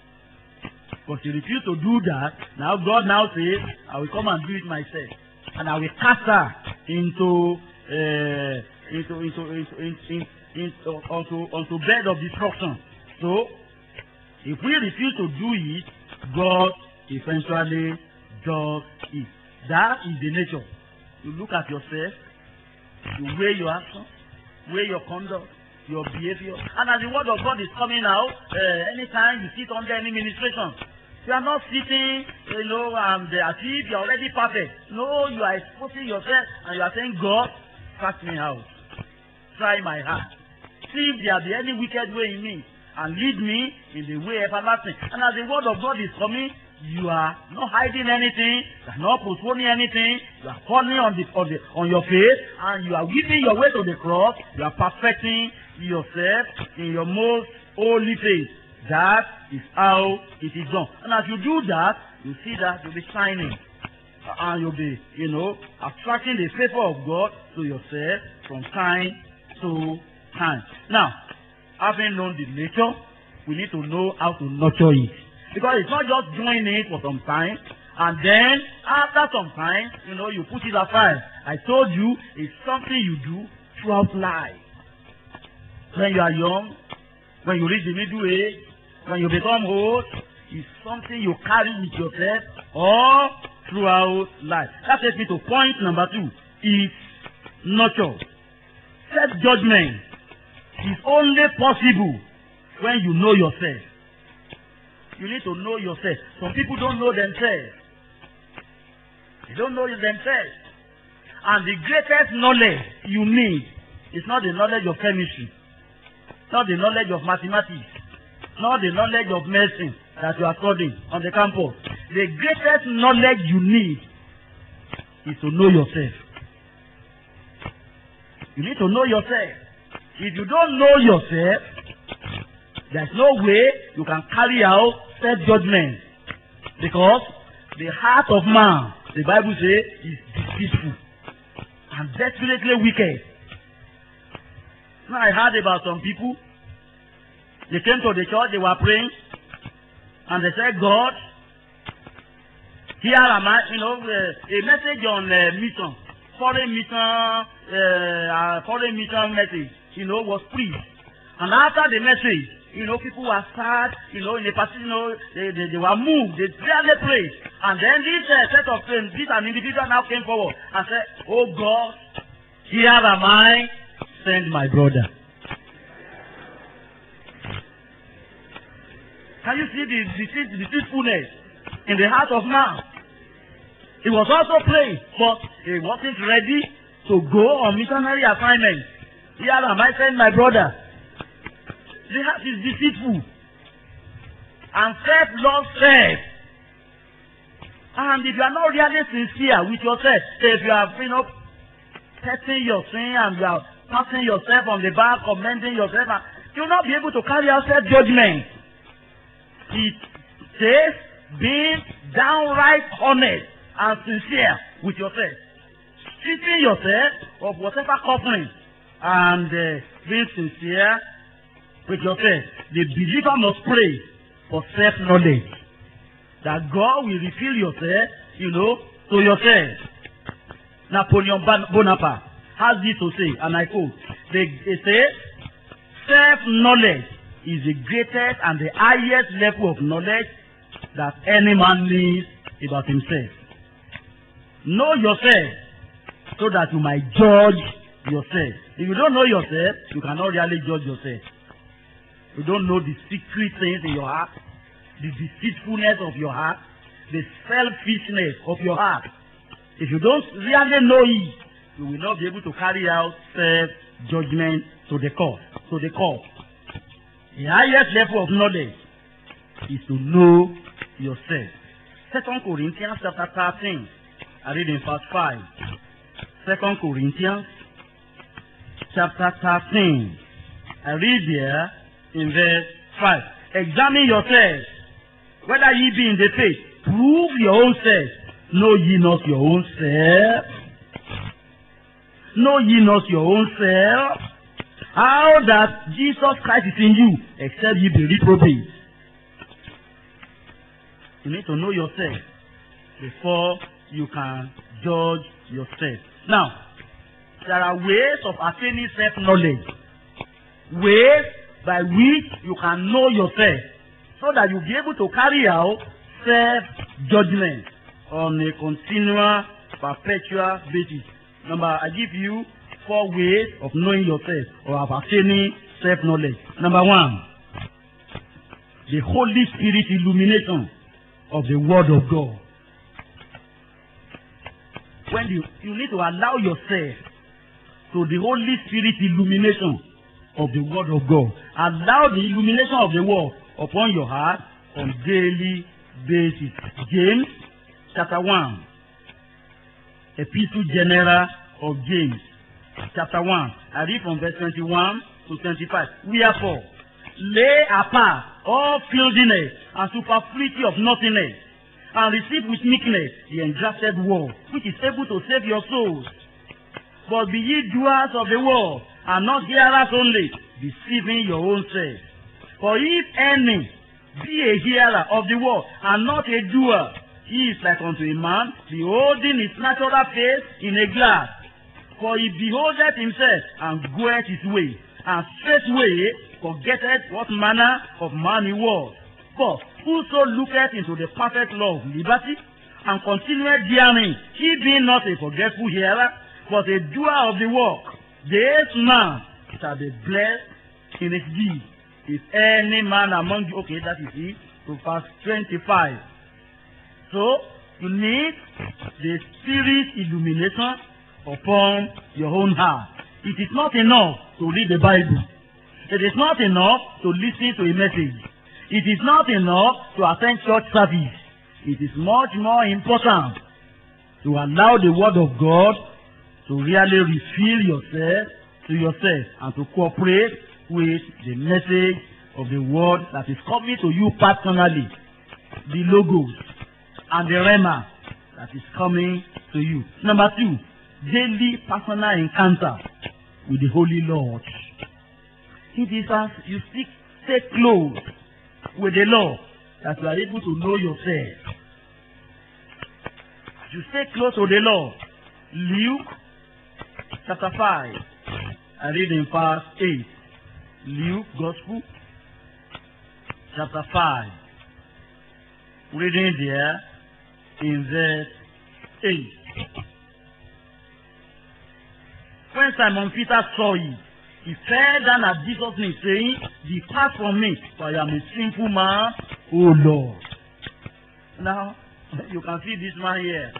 S1: But she refused to do that. Now God now says, I will come and do it myself. And I will cast her into uh, into into into, into, into onto, onto bed of destruction. So if we refuse to do it, God eventually does it. That is the nature. You look at yourself, you weigh your actions, weigh your conduct, your behavior. And as the word of God is coming out, uh, anytime you sit under any ministration, you are not sitting, you know, and uh, as if you are already perfect. No, you are exposing yourself and you are saying, God, cast me out. Try my heart. See if there be any wicked way in me, and lead me in the way everlasting. And as the word of God is coming, you are not hiding anything, you are not postponing anything, you are falling on the on the on your face, and you are giving your way to the cross, you are perfecting yourself in your most holy faith. That is how it is done. And as you do that, you see that you'll be shining. And you'll be, you know, attracting the favor of God to yourself from time to time. Now, having known the nature, we need to know how to nurture it. Because it's not just doing it for some time, and then after some time, you know, you put it aside. I told you, it's something you do throughout life. When you are young, when you reach the middle age, when you become old, it's something you carry with yourself all throughout life. That takes me to point number two. Is nurture. Self-judgment is only possible when you know yourself. You need to know yourself. Some people don't know themselves. They don't know themselves. And the greatest knowledge you need is not the knowledge of chemistry, not the knowledge of mathematics, not the knowledge of medicine that you are studying on the campus. The greatest knowledge you need is to know yourself. You need to know yourself. If you don't know yourself, there's no way you can carry out self-judgment. Because the heart of man, the Bible says, is deceitful and desperately wicked. Now I heard about some people. They came to the church, they were praying, and they said, God, here am I, you know, uh, a message on uh, mission. foreign mission, uh, foreign mission message, you know, was preached. And after the message, you know, people were sad, you know, in the passage, you know, they, they, they were moved, they really prayed. And then this uh, set of friends, this an individual now came forward and said, oh God, here am I, send my brother. Can you see the, the, the truthfulness in the heart of man? He was also praying, but he wasn't ready to go on missionary assignment. Here am I, send my brother. The heart is deceitful. And self loves self. And if you are not really sincere with yourself, if you are, you know, petting your sin and you are patting yourself on the back, commending yourself, you will not be able to carry out self-judgment. It says being downright honest and sincere with yourself. Treating yourself of whatever covering and uh, being sincere with yourself. The believer must pray for self-knowledge. That God will reveal yourself, you know, to yourself. Napoleon Bonaparte has this to say, and I quote, they, they say, self-knowledge is the greatest and the highest level of knowledge that any man needs about himself. Know yourself so that you might judge yourself. If you don't know yourself, you cannot really judge yourself. You don't know the secret things in your heart, the deceitfulness of your heart, the selfishness of your heart. If you don't really know it, you will not be able to carry out self-judgment to the court. To the court. The highest level of knowledge is to know yourself. Second Corinthians chapter thirteen. I read in verse five. Second Corinthians chapter thirteen. I read here in verse five. Examine yourselves, whether ye be in the faith. Prove your own self. Know ye not your own self? Know ye not your own self? How that Jesus Christ is in you, except ye be reprobate. You need to know yourself before you can judge yourself. Now, there are ways of attaining self-knowledge. Ways by which you can know yourself so that you'll be able to carry out self-judgment on a continual, perpetual basis. Number, I give you four ways of knowing yourself or of attaining self-knowledge. Number one, the Holy Spirit illumination of the Word of God. When you, you need to allow yourself to the Holy Spirit illumination of the Word of God. Allow the illumination of the Word upon your heart on daily basis. James chapter one. Epistle General of James chapter one. I read from verse twenty-one to twenty-five. Wherefore, lay apart all filthiness and superfluity of nothingness, and receive with meekness the engrafted word, which is able to save your souls. But be ye doers of the word, and not hearers only, deceiving your own self. For if any be a hearer of the word, and not a doer, he is like unto a man beholding his natural face in a glass. For he beholdeth himself, and goeth his way, and straightway forgetteth what manner of man he was. But whoso looketh into the perfect law of liberty, and continueth therein, he being not a forgetful hearer, but a doer of the work, this man shall be blessed in his deed. If any man among you, okay, that is it, to verse twenty-five. So, you need the Spirit illumination upon your own heart. It is not enough to read the Bible. It is not enough to listen to a message. It is not enough to attend church service. It is much more important to allow the Word of God to really reveal yourself to yourself and to cooperate with the message of the Word that is coming to you personally. The Logos and the Rhema that is coming to you. Number two, daily personal encounter with the Holy Lord. It is as you stick, stay close with the Lord that you are able to know yourself. You stay close to the Lord. Luke chapter five. I read in verse eight. Luke Gospel, chapter five. Reading there in verse eight. When Simon Peter saw it, he fell down at Jesus' knees, saying, "Depart from me, for I am a sinful man, O Lord." Now, you can see this man here.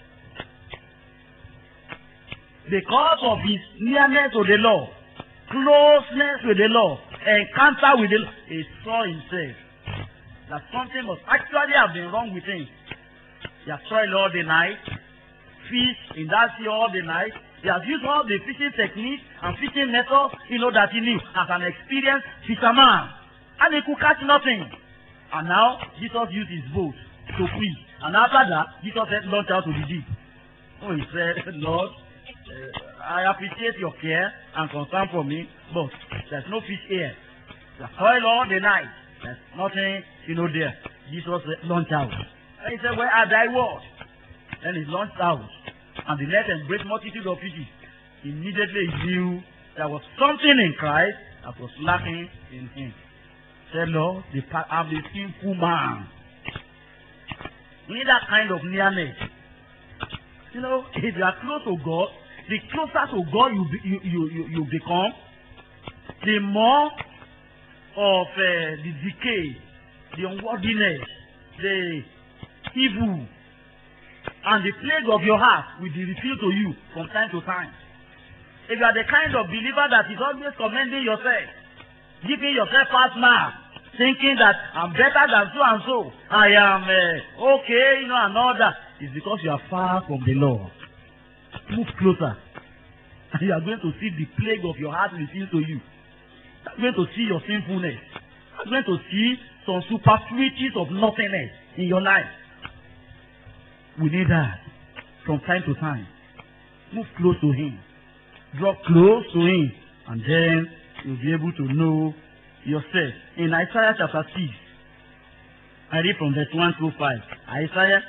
S1: Because of his nearness to the Lord, closeness with the Lord, encounter with the Lord, he saw himself that something must actually have been wrong with him. He has toiled all the night, fished in that sea all the night. He has used all the fishing techniques and fishing methods, you know, that he knew as an experienced fisherman. And he could catch nothing. And now, Jesus used his boat to fish. And after that, Jesus said, "Launch out to the deep." Oh, he said, "Lord, uh, I appreciate your care and concern for me, but there's no fish here. You have toiled all the night. There's nothing, you know, there." Jesus said, "Launch out." And he said, "Where are thy words?" Then he launched out. And the net and great multitude of fishes. Immediately he knew there was something in Christ that was lacking in him. He said, "Lord, I'm a sinful man." We need that kind of nearness. You know, if you are close to God, the closer to God you you you you, you become, the more of uh, the decay, the unworthiness, the evil, and the plague of your heart will be revealed to you from time to time. If you are the kind of believer that is always commending yourself, giving yourself pass marks, thinking that I'm better than so and so, I am uh, okay, you know, and all that, it's because you are far from the Lord. Move closer, and you are going to see the plague of your heart revealed to you. You are going to see your sinfulness. You are going to see some superfluities of nothingness in your life. We need that from time to time. Move close to Him. Draw close to Him. And then you'll be able to know yourself. In Isaiah chapter six, I read from verse one through five. Isaiah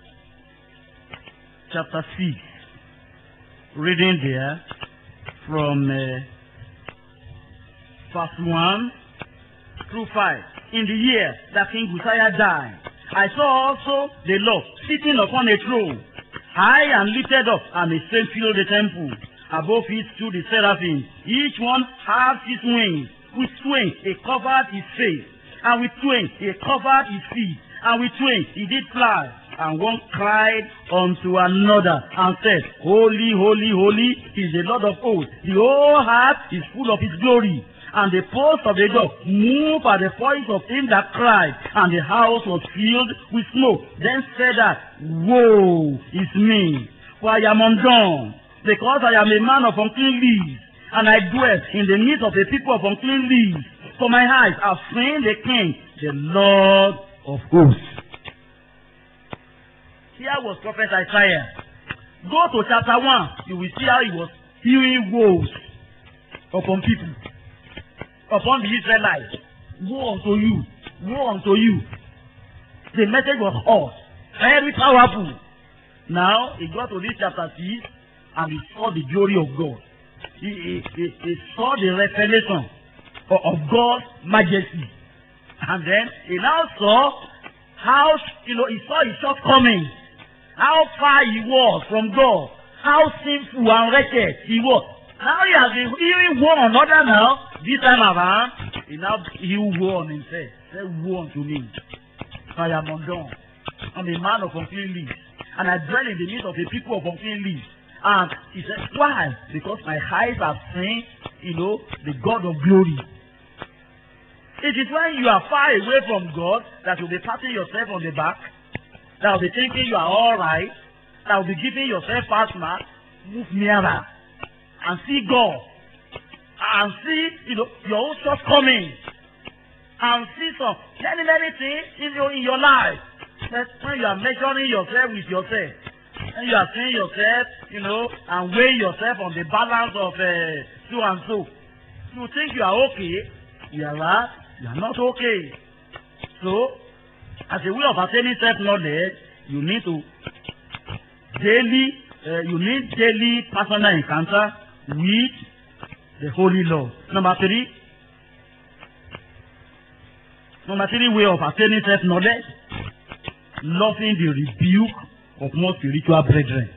S1: chapter six. Reading there from uh, verse one through five. In the year that King Uzziah died, I saw also the Lord sitting upon a throne, high and lifted up, and a strength filled the temple. Above it stood the seraphim. Each one had his wings. With twain he covered his face, and with twain he covered his feet, and with twain he did fly. And one cried unto another and said, Holy, holy, holy is the Lord of hosts. The whole earth is full of his glory. And the post of the door moved at the voice of him that cried, and the house was filled with smoke. Then said I, Woe is me, for I am undone, because I am a man of unclean lips, and I dwell in the midst of a people of unclean lips. For my eyes have seen the King, the Lord of hosts. Here was Prophet Isaiah. Go to chapter one, you will see how he was hearing woes upon people, upon the Israelites. Woe unto you, woe unto you. The message was hot, very powerful. Now he got to this chapter six and he saw the glory of God. He, he, he, he saw the revelation of, of God's majesty. And then he now saw how, you know, he saw his shortcomings, how far he was from God, how sinful and wretched he was. Now he has been hearing woe on another now. This time around, he now heal woe on himself. Say, woe unto me. I am undone. I'm a man of unclean lips, and I dwell in the midst of a people of unclean lips. And he said, why? Because my eyes have seen, you know, the God of glory. It is when you are far away from God that you'll be patting yourself on the back, that will be thinking you are all right, that will be giving yourself pass mark. Move nearer and see God, and see, you know, your own shortcomings, and see some many many things in your in your life. But when you are measuring yourself with yourself, and you are seeing yourself, you know, and weighing yourself on the balance of uh, so and so, you think you are okay, whereas you are not okay. So, as a way of attaining self-knowledge, you need to daily, uh, you need daily personal encounter with the holy law. Number three. Number three way of attaining self-knowledge. Loving the rebuke of more spiritual brethren.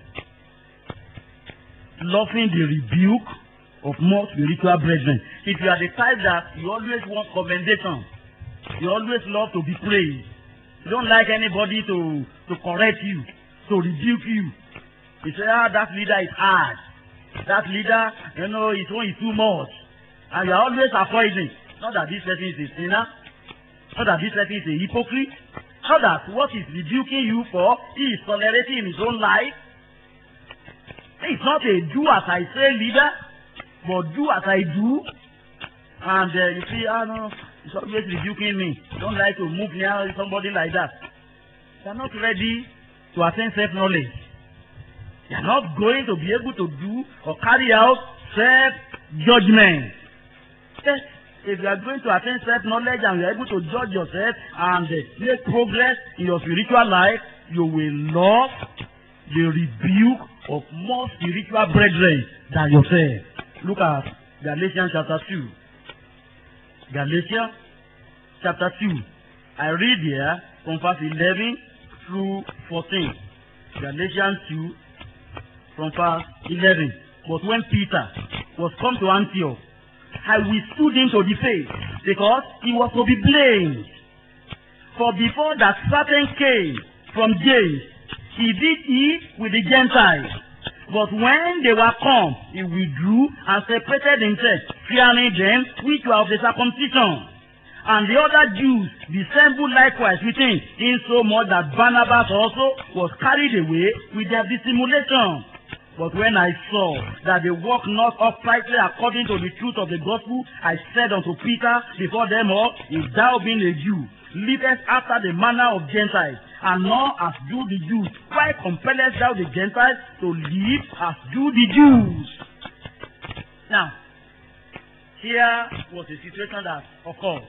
S1: Loving the rebuke of more spiritual brethren. If you are the type that you always want commendation, you always love to be praised, you don't like anybody to, to correct you, to rebuke you. You say, ah, that leader is hard. That leader, you know, his own is too much. And you are always avoiding. Not that this person is a sinner. Not that this person is a hypocrite. Not that what he's rebuking you for, he is tolerating in his own life. It's not a do as I say leader, but do as I do. And uh, you see, ah, no, he's always rebuking me. Don't like to move near somebody like that. You are not ready to attain self-knowledge. You are not going to be able to do or carry out self-judgment. Yes, if you are going to attain self-knowledge and you are able to judge yourself and uh, make progress in your spiritual life, you will love the rebuke of more spiritual brethren than yourself. Look at Galatians chapter two. Galatians chapter two. I read here from verse eleven through fourteen. Galatians two from verse eleven. But when Peter was come to Antioch, I withstood him to the face, because he was to be blamed. For before that Satan came from James, he did eat with the Gentiles. But when they were come, he withdrew and separated himself, fearing them which were of the circumcision. And the other Jews dissembled likewise with him, insomuch that Barnabas also was carried away with their dissimulation. But when I saw that they walked not uprightly according to the truth of the gospel, I said unto Peter before them all, if thou being a Jew, livest after the manner of Gentiles, and not as do the Jews, why compellest thou the Gentiles to live as do the Jews? Now, here was a situation that occurs.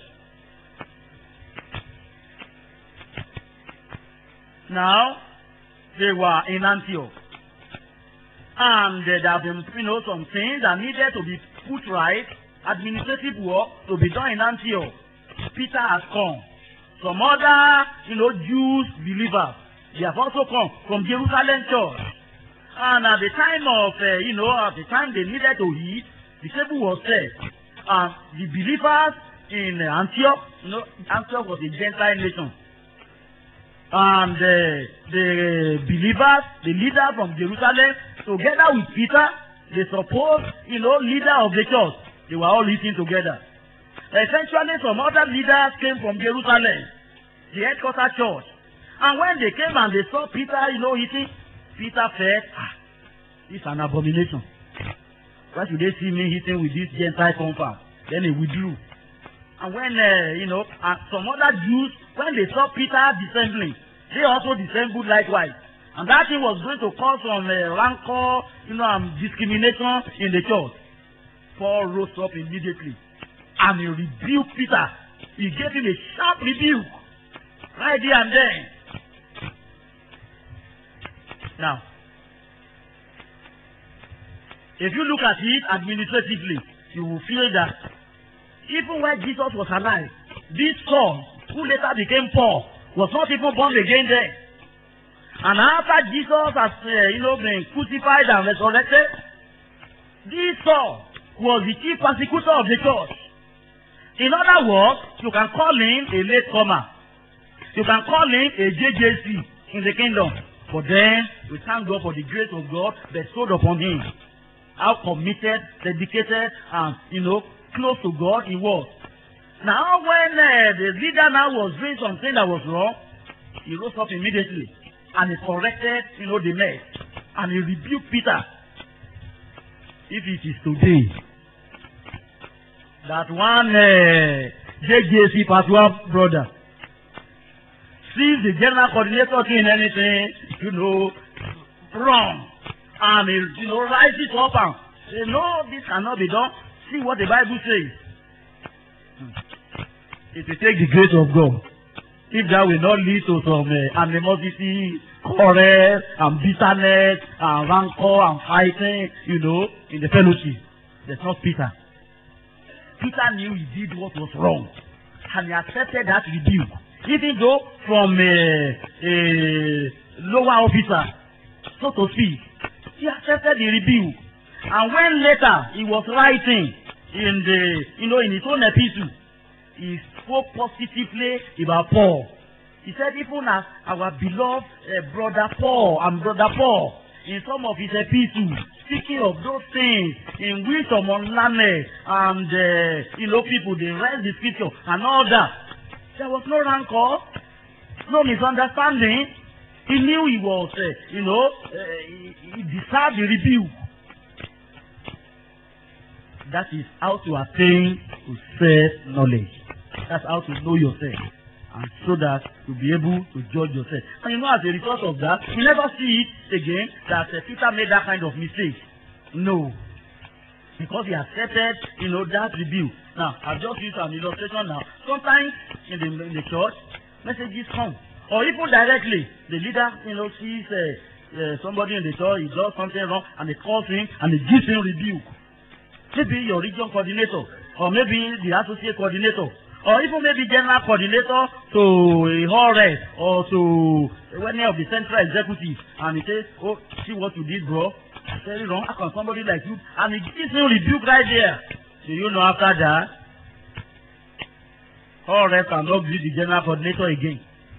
S1: Now, they were in Antioch. And uh, there have been, you know, some things that needed to be put right, administrative work to be done in Antioch. Peter has come. Some other, you know, Jews believers, they have also come from Jerusalem church. And at the time of, uh, you know, at the time they needed to eat, the table was set. And the believers in uh, Antioch, you know, Antioch was a Gentile nation. And uh, the believers, the leader from Jerusalem, together with Peter, they supposed, you know, leader of the church. They were all eating together. Essentially, some other leaders came from Jerusalem, the headquarters church. And when they came and they saw Peter, you know, eating, Peter said, ah, this is an abomination. Why should they see me eating with this Gentile compound? Then he withdrew. And when, uh, you know, and some other Jews, when they saw Peter dissembling, they also dissembled likewise. And that thing was going to cause some uh, rancor, you know, um, discrimination in the church. Paul rose up immediately and he rebuked Peter. He gave him a sharp rebuke right there and then. Now, if you look at it administratively, you will feel that even when Jesus was alive, this Saul, who later became Paul, was not even born again then. And after Jesus has, uh, you know, been crucified and resurrected, this Saul was the chief persecutor of the church. In other words, you can call him a latecomer. You can call him a J J C in the kingdom. But then, we thank God for the grace of God bestowed upon him. How committed, dedicated, and, you know, close to God he was. Now, when uh, the leader now was doing something that was wrong, he rose up immediately and he corrected, you know, the mess. And he rebuked Peter. If it is today that one uh, J J C Pastor brother sees the general coordinator doing anything, you know, wrong, and he, you know, rises up and say, no, this cannot be done. See what the Bible says. It will take the grace of God. if that will not lead to some uh, animosity, quarrel, and bitterness, and rancor, and fighting, you know, in the fellowship. That's not Peter. Peter knew he did what was wrong, and he accepted that rebuke, even though from a, a lower officer, so to speak. He accepted the rebuke. And when later he was writing in the, you know, in his own epistle, he spoke positively about Paul. He said, even as our beloved uh, brother Paul and brother Paul, in some of his epistles, speaking of those things in which some unlearned and, uh, you know, people, they read the scripture and all that. There was no rancor, no misunderstanding. He knew he was, uh, you know, uh, he, he deserved the rebuke. That is how to attain to self-knowledge. That's how to know yourself. And so that you'll be able to judge yourself. And you know, as a result of that, we never see it again that uh, Peter made that kind of mistake. No. Because he accepted, you know, that rebuke. Now, I've just used an illustration now. Sometimes in the, in the church, messages come. Or even directly, the leader, you know, sees uh, uh, somebody in the church, he does something wrong, and they call him, and they give him rebuke. Maybe your region coordinator, or maybe the associate coordinator, or even maybe general coordinator to a hall rest, or to any of the central executives, and he says, oh, see what you did, bro. That's very wrong. How can somebody like you? And he gives him rebuke right there. Do you know after that? Hall rest cannot be the general coordinator again.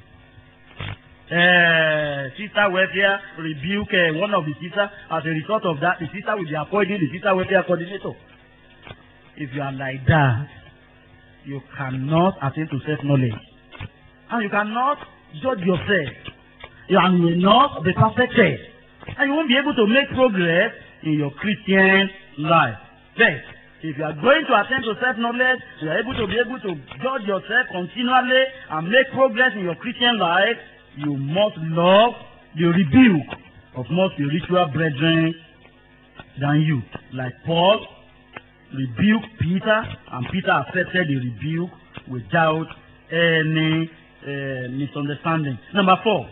S1: Uh, sister welfare rebuke uh, one of the sisters. As a result of that, the sister will be appointing the sister welfare coordinator. If you are like that, you cannot attain to self-knowledge. And you cannot judge yourself. You will not be perfected. And you won't be able to make progress in your Christian life. Then, if you are going to attain to self-knowledge, you are able to be able to judge yourself continually and make progress in your Christian life. You must love the rebuke of more spiritual brethren than you. Like Paul rebuked Peter, and Peter accepted the rebuke without any uh, misunderstanding. Number four,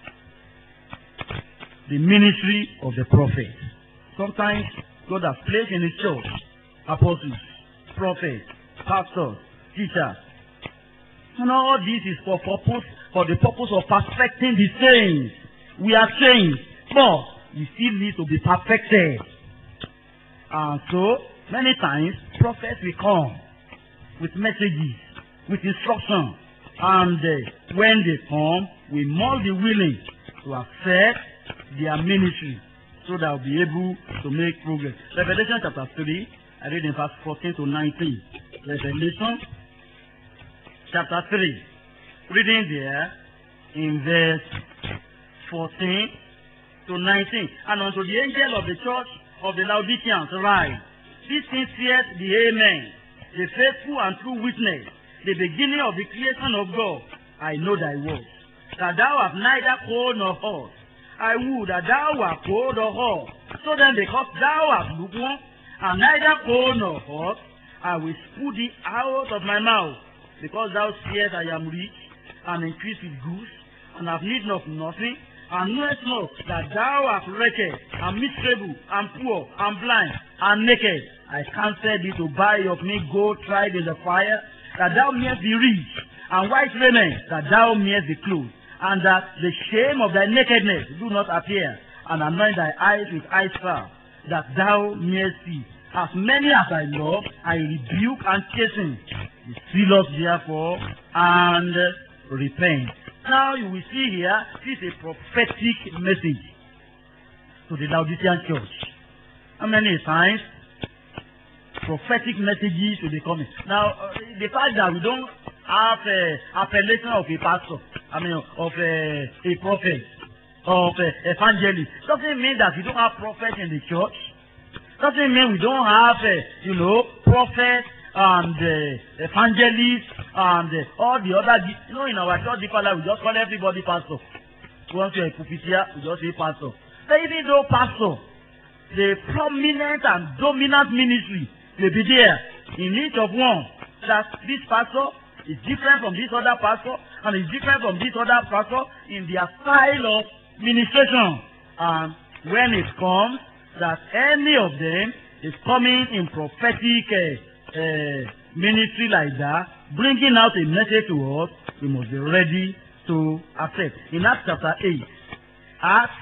S1: the ministry of the prophet. Sometimes God has placed in His church apostles, prophets, pastors, teachers. And all this is for purpose, for the purpose of perfecting the saints. We are saints, but we still need to be perfected. And so, many times, prophets will come with messages, with instruction. And uh, when they come, we must be willing to accept their ministry so that we'll be able to make progress. Revelation chapter three, I read in verse fourteen to nineteen. Revelation chapter three, reading there in verse fourteen to nineteen. And unto the angel of the church of the Laodiceans write, this thing saith the Amen, the faithful and true witness, the beginning of the creation of God. I know thy works, that thou art neither cold nor hot. I would that thou art cold or hot. So then, because thou art lukewarm, and neither cold nor hot, I will spit thee out of my mouth. Because thou sayest, I am rich, and increase with goods, and have need of nothing, and knowest not that thou art wretched, and miserable, and poor, and blind, and naked. I counsel thee to buy of me gold tried in the fire, that thou mayest be rich, and white raiment, that thou mayest be clothed, and that the shame of thy nakedness do not appear, and anoint thy eyes with eye salve, that thou mayest see. As many as I love, I rebuke and chasten. Be zealous therefore, and repent. Now you will see here, this is a prophetic message to the Laodicean church. How many times prophetic messages will be coming? Now, uh, the fact that we don't have a appellation of a pastor, I mean, of a, a prophet, of a evangelist, doesn't mean that we don't have prophets in the church. Doesn't mean we don't have, uh, you know, prophets and uh, evangelists and uh, all the other, you know, in our church, we just call everybody pastor. Once you're a pulpiteer, we just say pastor. But even though pastor, the prominent and dominant ministry may be there in each of one. That this pastor is different from this other pastor, and is different from this other pastor in their style of ministration. And when it comes that any of them is coming in prophetic uh, uh, ministry like that, bringing out a message to us, we must be ready to accept. In Acts chapter eight, Acts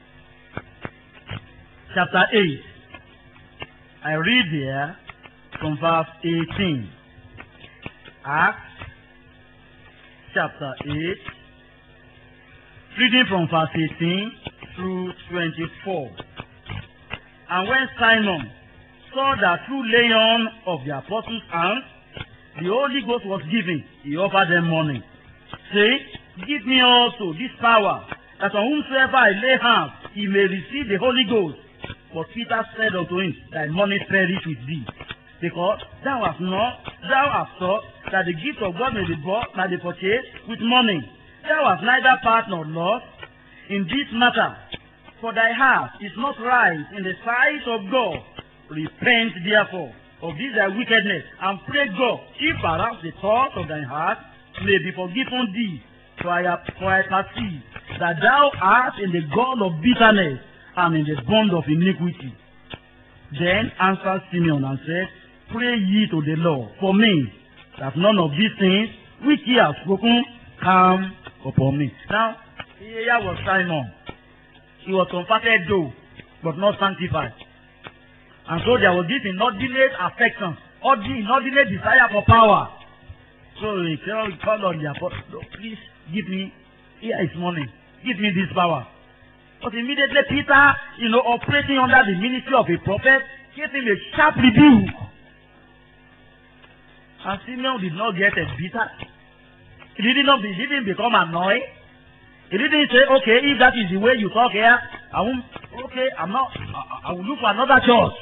S1: chapter eight, I read there from verse eighteen. Acts chapter eight, reading from verse eighteen through twenty-four. And when Simon saw that through laying on of the apostles' hands, the Holy Ghost was given, he offered them money, saying, give me also this power, that on whomsoever I lay hands, he may receive the Holy Ghost. But Peter said unto him, thy money perish with thee, because thou hast not, thou hast thought that the gift of God may be bought, may be purchased with money. Thou hast neither part nor loss in this matter, for thy heart is not right in the sight of God. Repent therefore of this thy wickedness, and pray God, if perhaps the thought of thy heart may be forgiven thee. For I, have, for I perceive that thou art in the gall of bitterness, and in the bond of iniquity. Then answered Simeon and said, pray ye to the Lord for me, that none of these things which ye have spoken come upon me. Now, here was Simon. He was converted though, but not sanctified. And so there was this inordinate affection, or the inordinate desire for power. So he called on the apostle, please give me, here is money, give me this power. But immediately Peter, you know, operating under the ministry of a prophet, gave him a sharp rebuke. And Simeon did not get a bitter. He did not, he didn't become annoyed. He didn't say, okay, if that is the way you talk here, I won't, okay, I'm not, I, I will look for another church.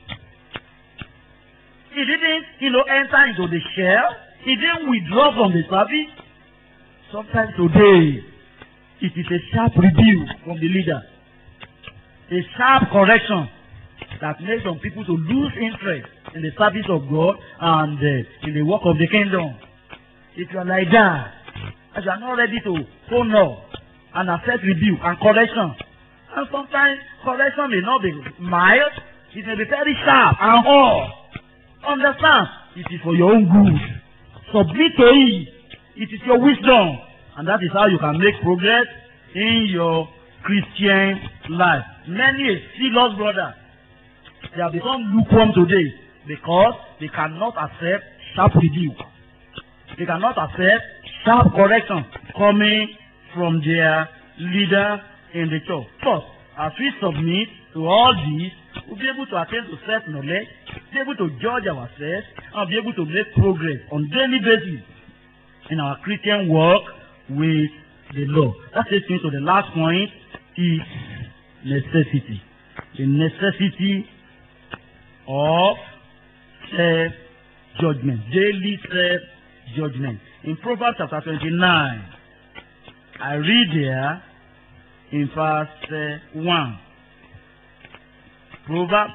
S1: He didn't, you know, enter into the shell. He didn't withdraw from the service. Sometimes today, it is a sharp rebuke from the leader. A sharp correction that makes some people to lose interest in the service of God and uh, in the work of the kingdom. If you are like that, as you are not ready to phone up and accept rebuke and correction, and sometimes correction may not be mild, it may be very sharp and hard. Understand, it is for your own good. Submit to it. It is your wisdom. And that is how you can make progress in your Christian life. Many a serious brother, they have become lukewarm today because they cannot accept sharp rebuke. They cannot accept sharp correction coming from their leader in the church. First, as we submit to all these, we'll be able to attain to self-knowledge, be able to judge ourselves, and be able to make progress on daily basis in our Christian work with the Lord. That takes me to the last point, is necessity. The necessity of self-judgment, daily self-judgment. In Proverbs chapter twenty-nine, I read there in verse uh, one. Proverbs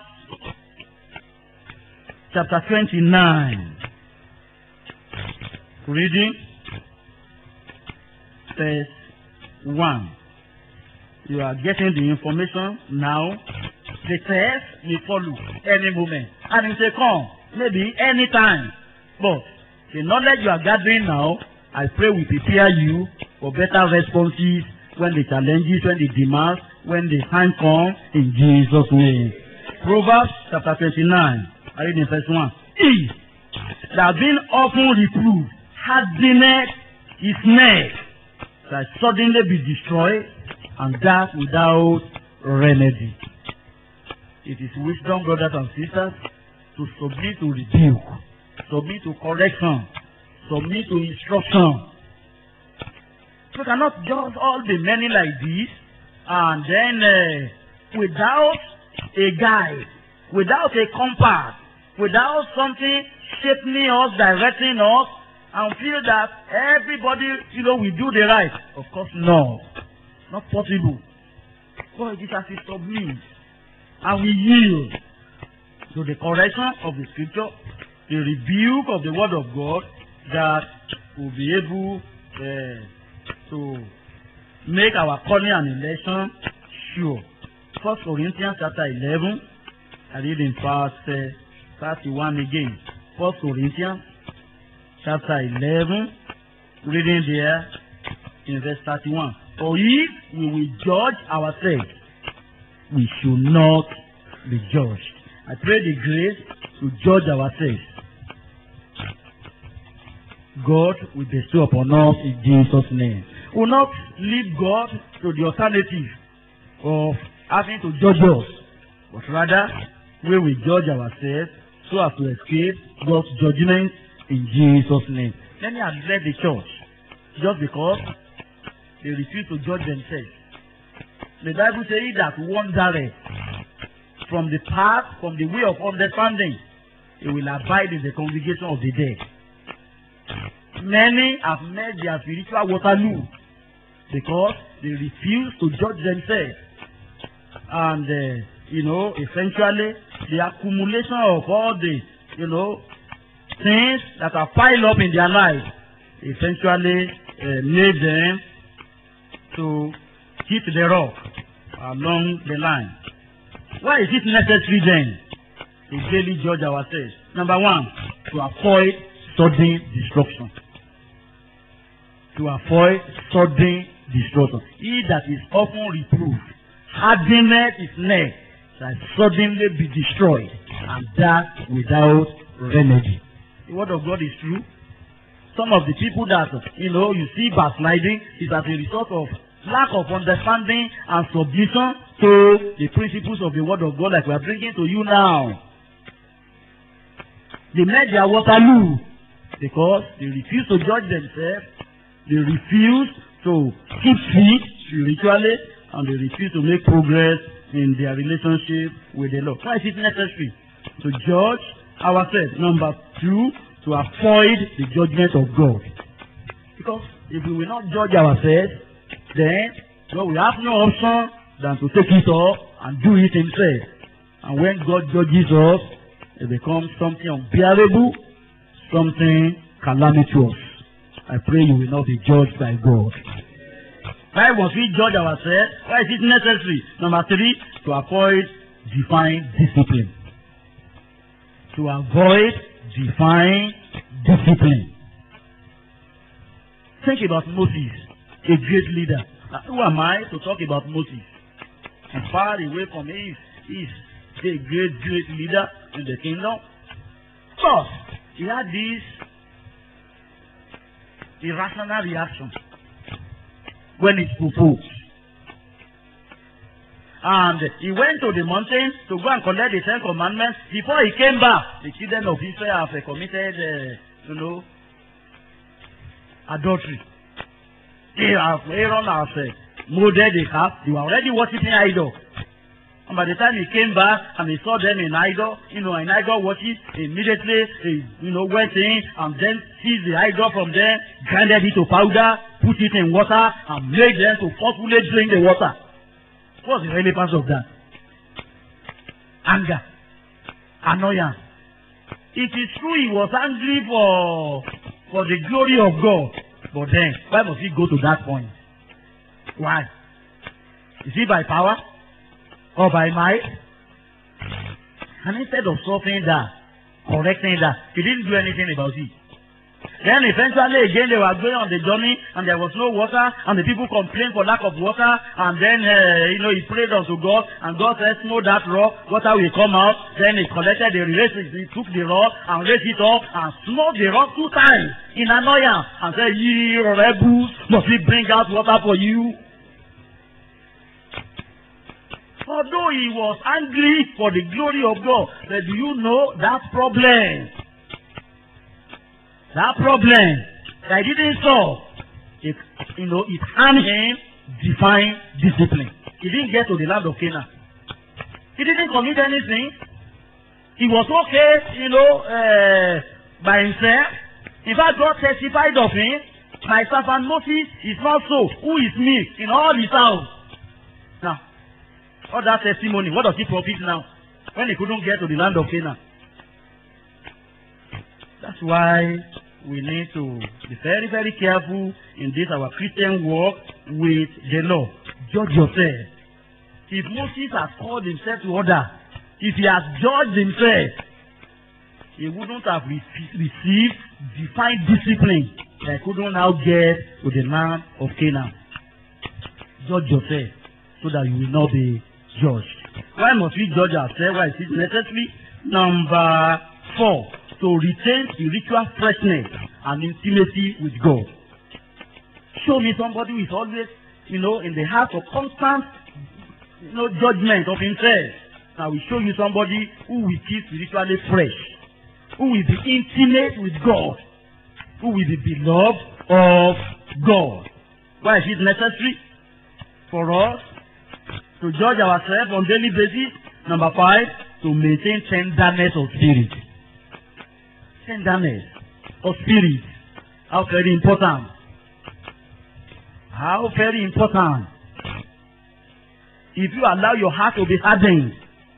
S1: chapter twenty-nine, reading verse one. You are getting the information now. The test will follow any moment, and it will come maybe any time. But the knowledge you are gathering now, I pray will prepare you for better responses when the challenges, when the demands, when the time comes, in Jesus' name. Proverbs chapter twenty-nine, I read in verse one. He that has been often reproved hardeneth his neck, shall suddenly be destroyed, and that without remedy. It is wisdom, brothers and sisters, to submit to rebuke, submit to correction, submit to instruction. We cannot just all be many like this, and then uh, without a guide, without a compass, without something shaping us, directing us, and feel that everybody, you know, will do the right. Of course, no. Not possible. God, it is as we submit, and we yield to the correction of the scripture, the rebuke of the word of God, that we'll be able uh, to make our calling and election sure. First Corinthians chapter eleven, I read in verse uh, thirty-one again. First Corinthians chapter eleven, reading there in verse thirty-one. For if we will judge ourselves, we should not be judged. I pray the grace to judge ourselves. God will bestow upon us in Jesus' name. We will not leave God to the alternative of having to judge us, but rather we will judge ourselves so as to escape God's judgment in Jesus' name. Many have left the church just because they refuse to judge themselves. The Bible says that wandereth from the path, from the way of understanding, he will abide in the congregation of the dead. Many have met their spiritual Waterloo because they refuse to judge themselves. And, uh, you know, essentially, the accumulation of all the, you know, things that are piled up in their life essentially uh, made them to hit the rock along the line. Why is it necessary then to daily judge ourselves? Number one, to avoid sudden destruction. To avoid sudden destruction. He that is often reproved, hardeneth his neck, shall suddenly be destroyed, and that without remedy. The word of God is true. Some of the people that, you know, you see backsliding is as a result of lack of understanding and submission to the principles of the word of God, like we are bringing to you now. They met their Waterloo because they refuse to judge themselves, they refuse to keep fit spiritually, and they refuse to make progress in their relationship with the Lord. Why is it necessary to judge ourselves? Number two, to avoid the judgment of God. Because if we will not judge ourselves, then God will have no option than to take it up and do it himself. And when God judges us, it becomes something unbearable, something calamitous. I pray you will not be judged by God. Why must we judge ourselves? Why is it necessary? Number three, to avoid divine discipline. To avoid divine discipline. Think about Moses, a great leader. Now, who am I to talk about Moses? I'm far away from him. He's a great, great leader in the kingdom. But he had this irrational reaction when it's proposed. And he went to the mountain to go and collect the Ten Commandments. Before he came back, the children of Israel have committed, uh, you know, adultery. They have, Aaron has uh, molded the calf. They were already worshiping idol. And by the time he came back and he saw them in idol, you know, in idol worship, immediately he, you know, went in and then seized the idol from them, grinded it to powder, put it in water, and made them to forcefully drink the water. What's the relevance of that? Anger. Annoyance. It is true he was angry for, for the glory of God. But then, why must he go to that point? Why? Is it by power? Or by might? And instead of solving that, correcting that, he didn't do anything about it. Then eventually again they were going on the journey and there was no water and the people complained for lack of water, and then uh, you know he prayed unto God and God said, "Smote that rock, water will come out." Then he collected the raised, he took the rock and raised it up and smote the rock two times in annoyance and said, "Ye rebels, must we bring out water for you?" Although he was angry for the glory of God, but do you know that problem? That problem that he didn't solve, it, you know, it harmed him divine discipline. He didn't get to the land of Canaan. He didn't commit anything. He was okay, you know, uh, by himself. In fact, God testified of him, "My servant Moses is not so. Who is me in all his house?" Now, all that testimony, what does he profit now when he couldn't get to the land of Canaan? That's why we need to be very, very careful in this our Christian walk with the Lord. Judge yourself. If Moses has called himself to order, if he has judged himself, he wouldn't have re received divine discipline that couldn't now get to the land of Canaan. Judge yourself so that you will not be judged. Why must we judge ourselves? Why is it necessary? Number four, to retain spiritual freshness and intimacy with God. Show me somebody who is always, you know, in the heart of constant, you know, judgment of himself. Now we show you somebody who will keep spiritually fresh, who will be intimate with God, who will be beloved of God. Why is it necessary for us to judge ourselves on a daily basis? Number five, to maintain tenderness of spirit. Tenderness of spirit. How very important. How very important. If you allow your heart to be hardened,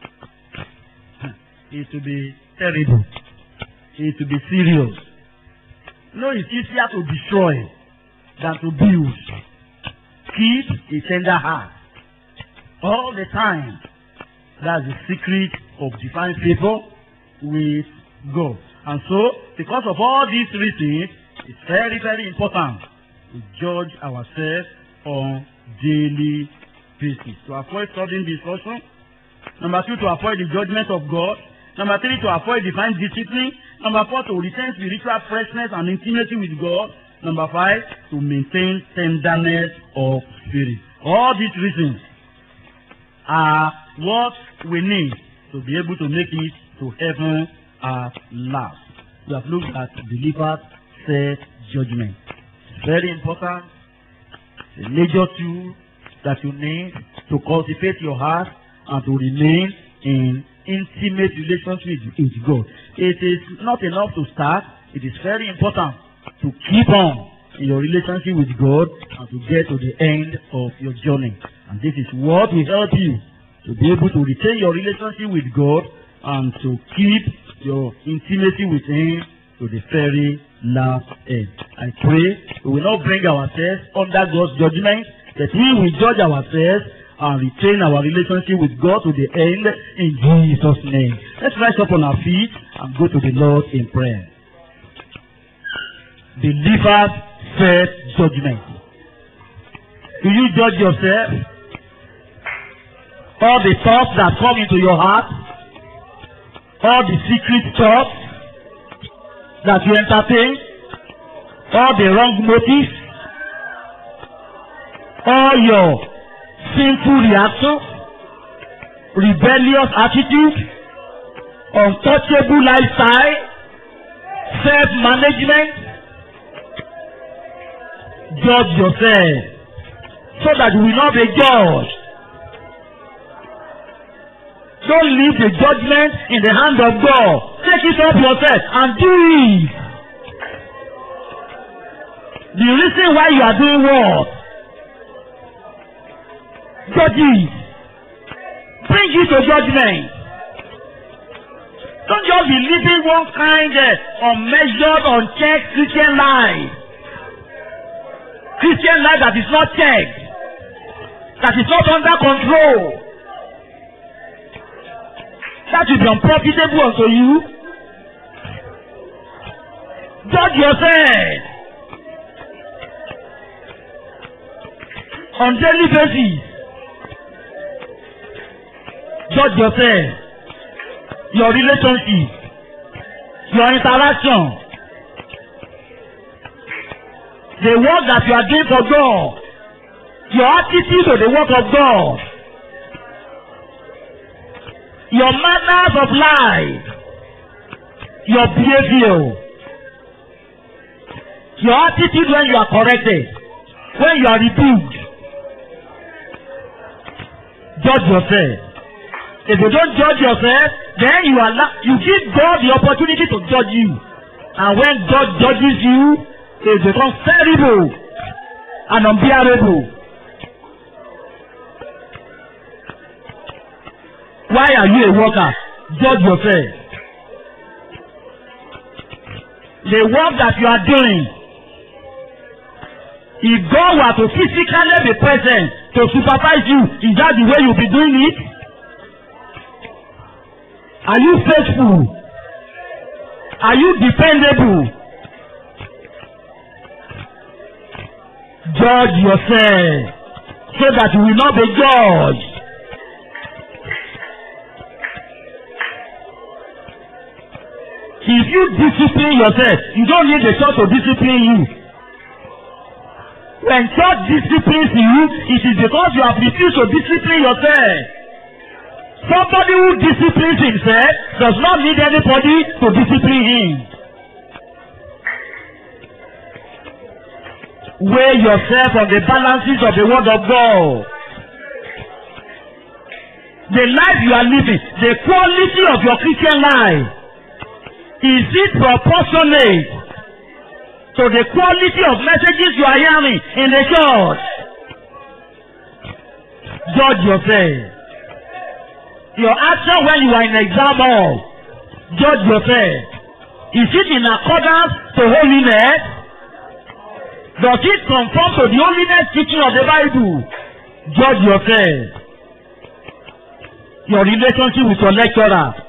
S1: it will be terrible. It will be serious. You know, it's easier to destroy than to build. Keep a tender heart all the time. That's the secret of divine favor with God. And so, because of all these reasons, it's very, very important to judge ourselves on daily basis. To avoid sudden discussion. Number two, to avoid the judgment of God. Number three, to avoid divine discipline. Number four, to retain spiritual freshness and intimacy with God. Number five, to maintain tenderness of spirit. All these reasons are what we need to be able to make it to heaven at last. We have looked at believers' self-judgment. It's very important. It's a major tool that you need to cultivate your heart and to remain in intimate relationship with God. It is not enough to start. It is very important to keep on in your relationship with God and to get to the end of your journey. And this is what will help you to be able to retain your relationship with God and to keep your intimacy with Him to the very last end. I pray we will not bring ourselves under God's judgment, that we will judge ourselves and retain our relationship with God to the end in Jesus' name. Let's rise up on our feet and go to the Lord in prayer. Believers' self-judgment. Do you judge yourself? All the thoughts that come into your heart, all the secret thoughts that you entertain, all the wrong motives, all your sinful reactions, rebellious attitude, untouchable lifestyle, self-management. Judge yourself so that you will not be judged. Don't leave the judgment in the hand of God. Take it up yourself and do it. The reason why you are doing what? Judge it. Bring it to judgment. Don't just be living one kind of unmeasured, unchecked Christian life. Christian life that is not checked, that is not under control. That will be unprofitable unto you. Judge yourself on daily basis. Judge yourself, your relationship, your interaction, the work that you are doing for God, your attitude to the work of God, your manners of life, your behavior, your attitude when you are corrected, when you are rebuked. Judge yourself. If you don't judge yourself, then you allow, you give God the opportunity to judge you. And when God judges you, it becomes terrible and unbearable. Why are you a worker? Judge yourself. the work that you are doing, if God were to physically be present to supervise you, is that the way you'll be doing it? Are you faithful? Are you dependable? Judge yourself so that you will not be judged. If you discipline yourself, you don't need the church to discipline you. When church disciplines you, it is because you have refused to discipline yourself. Somebody who disciplines himself does not need anybody to discipline him. Weigh yourself on the balances of the word of God. The life you are living, the quality of your Christian life, is it proportionate to the quality of messages you are hearing in the church? Judge yourself. Your action when you are in exam hall, judge yourself. Is it in accordance to holiness? Does it conform to the holiness teaching of the Bible? Judge yourself. Your relationship with your lecturer.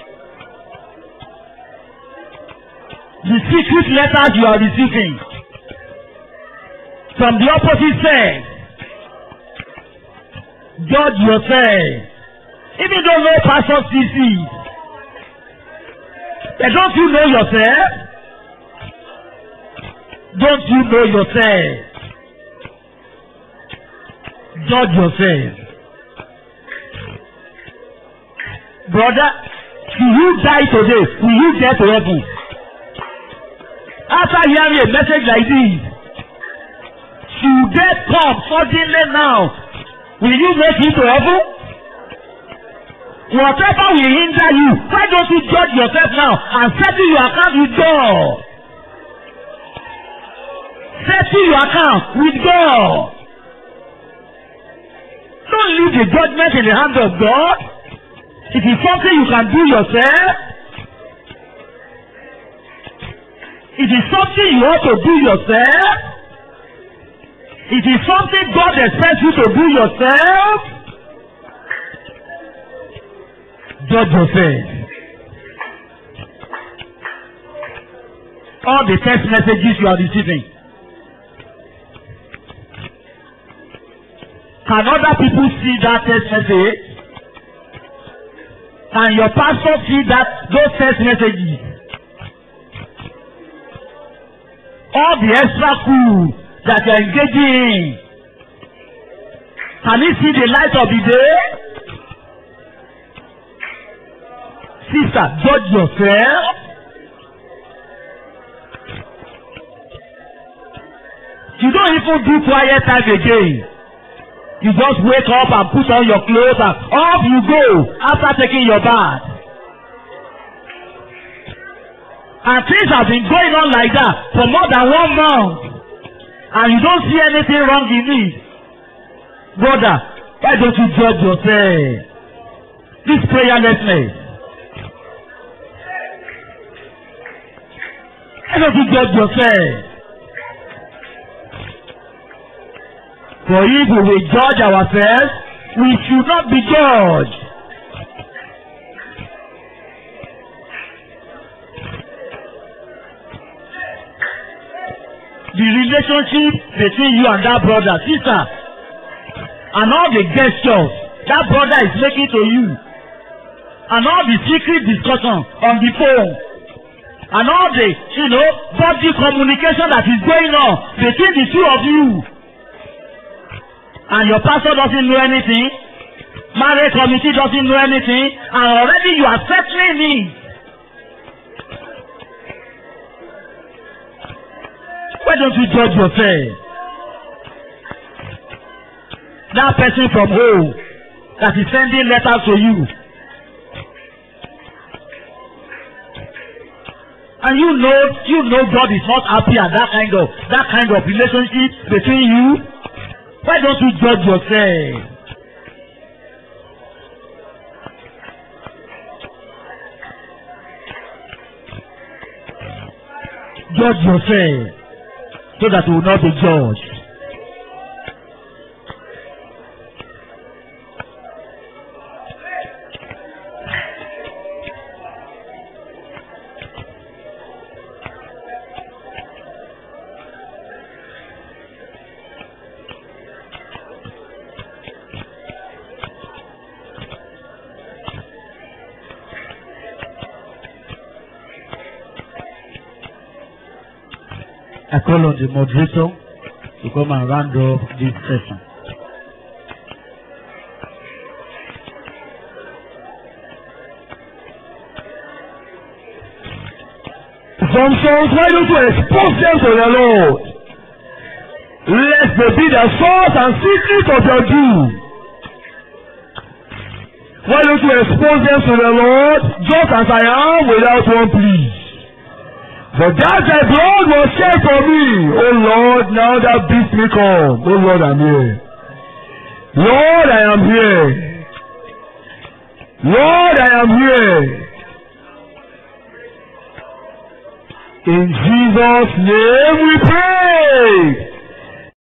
S1: The secret letters you are receiving from the opposite sex. Judge yourself. Even though no pastor sees it, but don't you know yourself? Don't you know yourself? Judge yourself. Brother, will you die today? Will you get to heaven? After hearing a message like this, should death come suddenly now, will you make it to heaven? Whatever will hinder you, why don't you judge yourself now and settle your account with God? Settle your account with God. Don't leave the judgment in the hands of God. It is something you can do yourself. It is something you ought to do yourself. It is something God expects you to do yourself. Judge yourself. All the text messages you are receiving, can other people see that text message? Can your pastor see that those text messages? All the extra cool that you are engaging in, can he see the light of the day? Sister, judge yourself. You don't even do quiet time again. You just wake up and put on your clothes and off you go after taking your bath. And things have been going on like that for more than one month. And you don't see anything wrong in it. Brother, why don't you judge yourself? This prayerlessness. Why don't you judge yourself? For if we will judge ourselves, we should not be judged. The relationship between you and that brother, sister, and all the gestures that brother is making to you, and all the secret discussion on the phone, and all the, you know, body communication that is going on between the two of you, and your pastor doesn't know anything, marriage committee doesn't know anything, and already you are settling it. Why don't you judge yourself? That person from home that is sending letters to you, and you know, you know God is not happy at that kind of that kind of relationship between you. Why don't you judge yourself?
S2: judge yourself so that you will not be judged. I call on the moderator to come and round off this session. Some songs, why don't you expose them to the Lord? Let them be the source and secret of your doom. Why don't you expose them to the Lord, just as I am, without one plea? For that thy blood was shed for me. O Lord, now that bids me come. O Lord, I'm here. Lord, I am here. Lord, I am here. In Jesus' name we pray.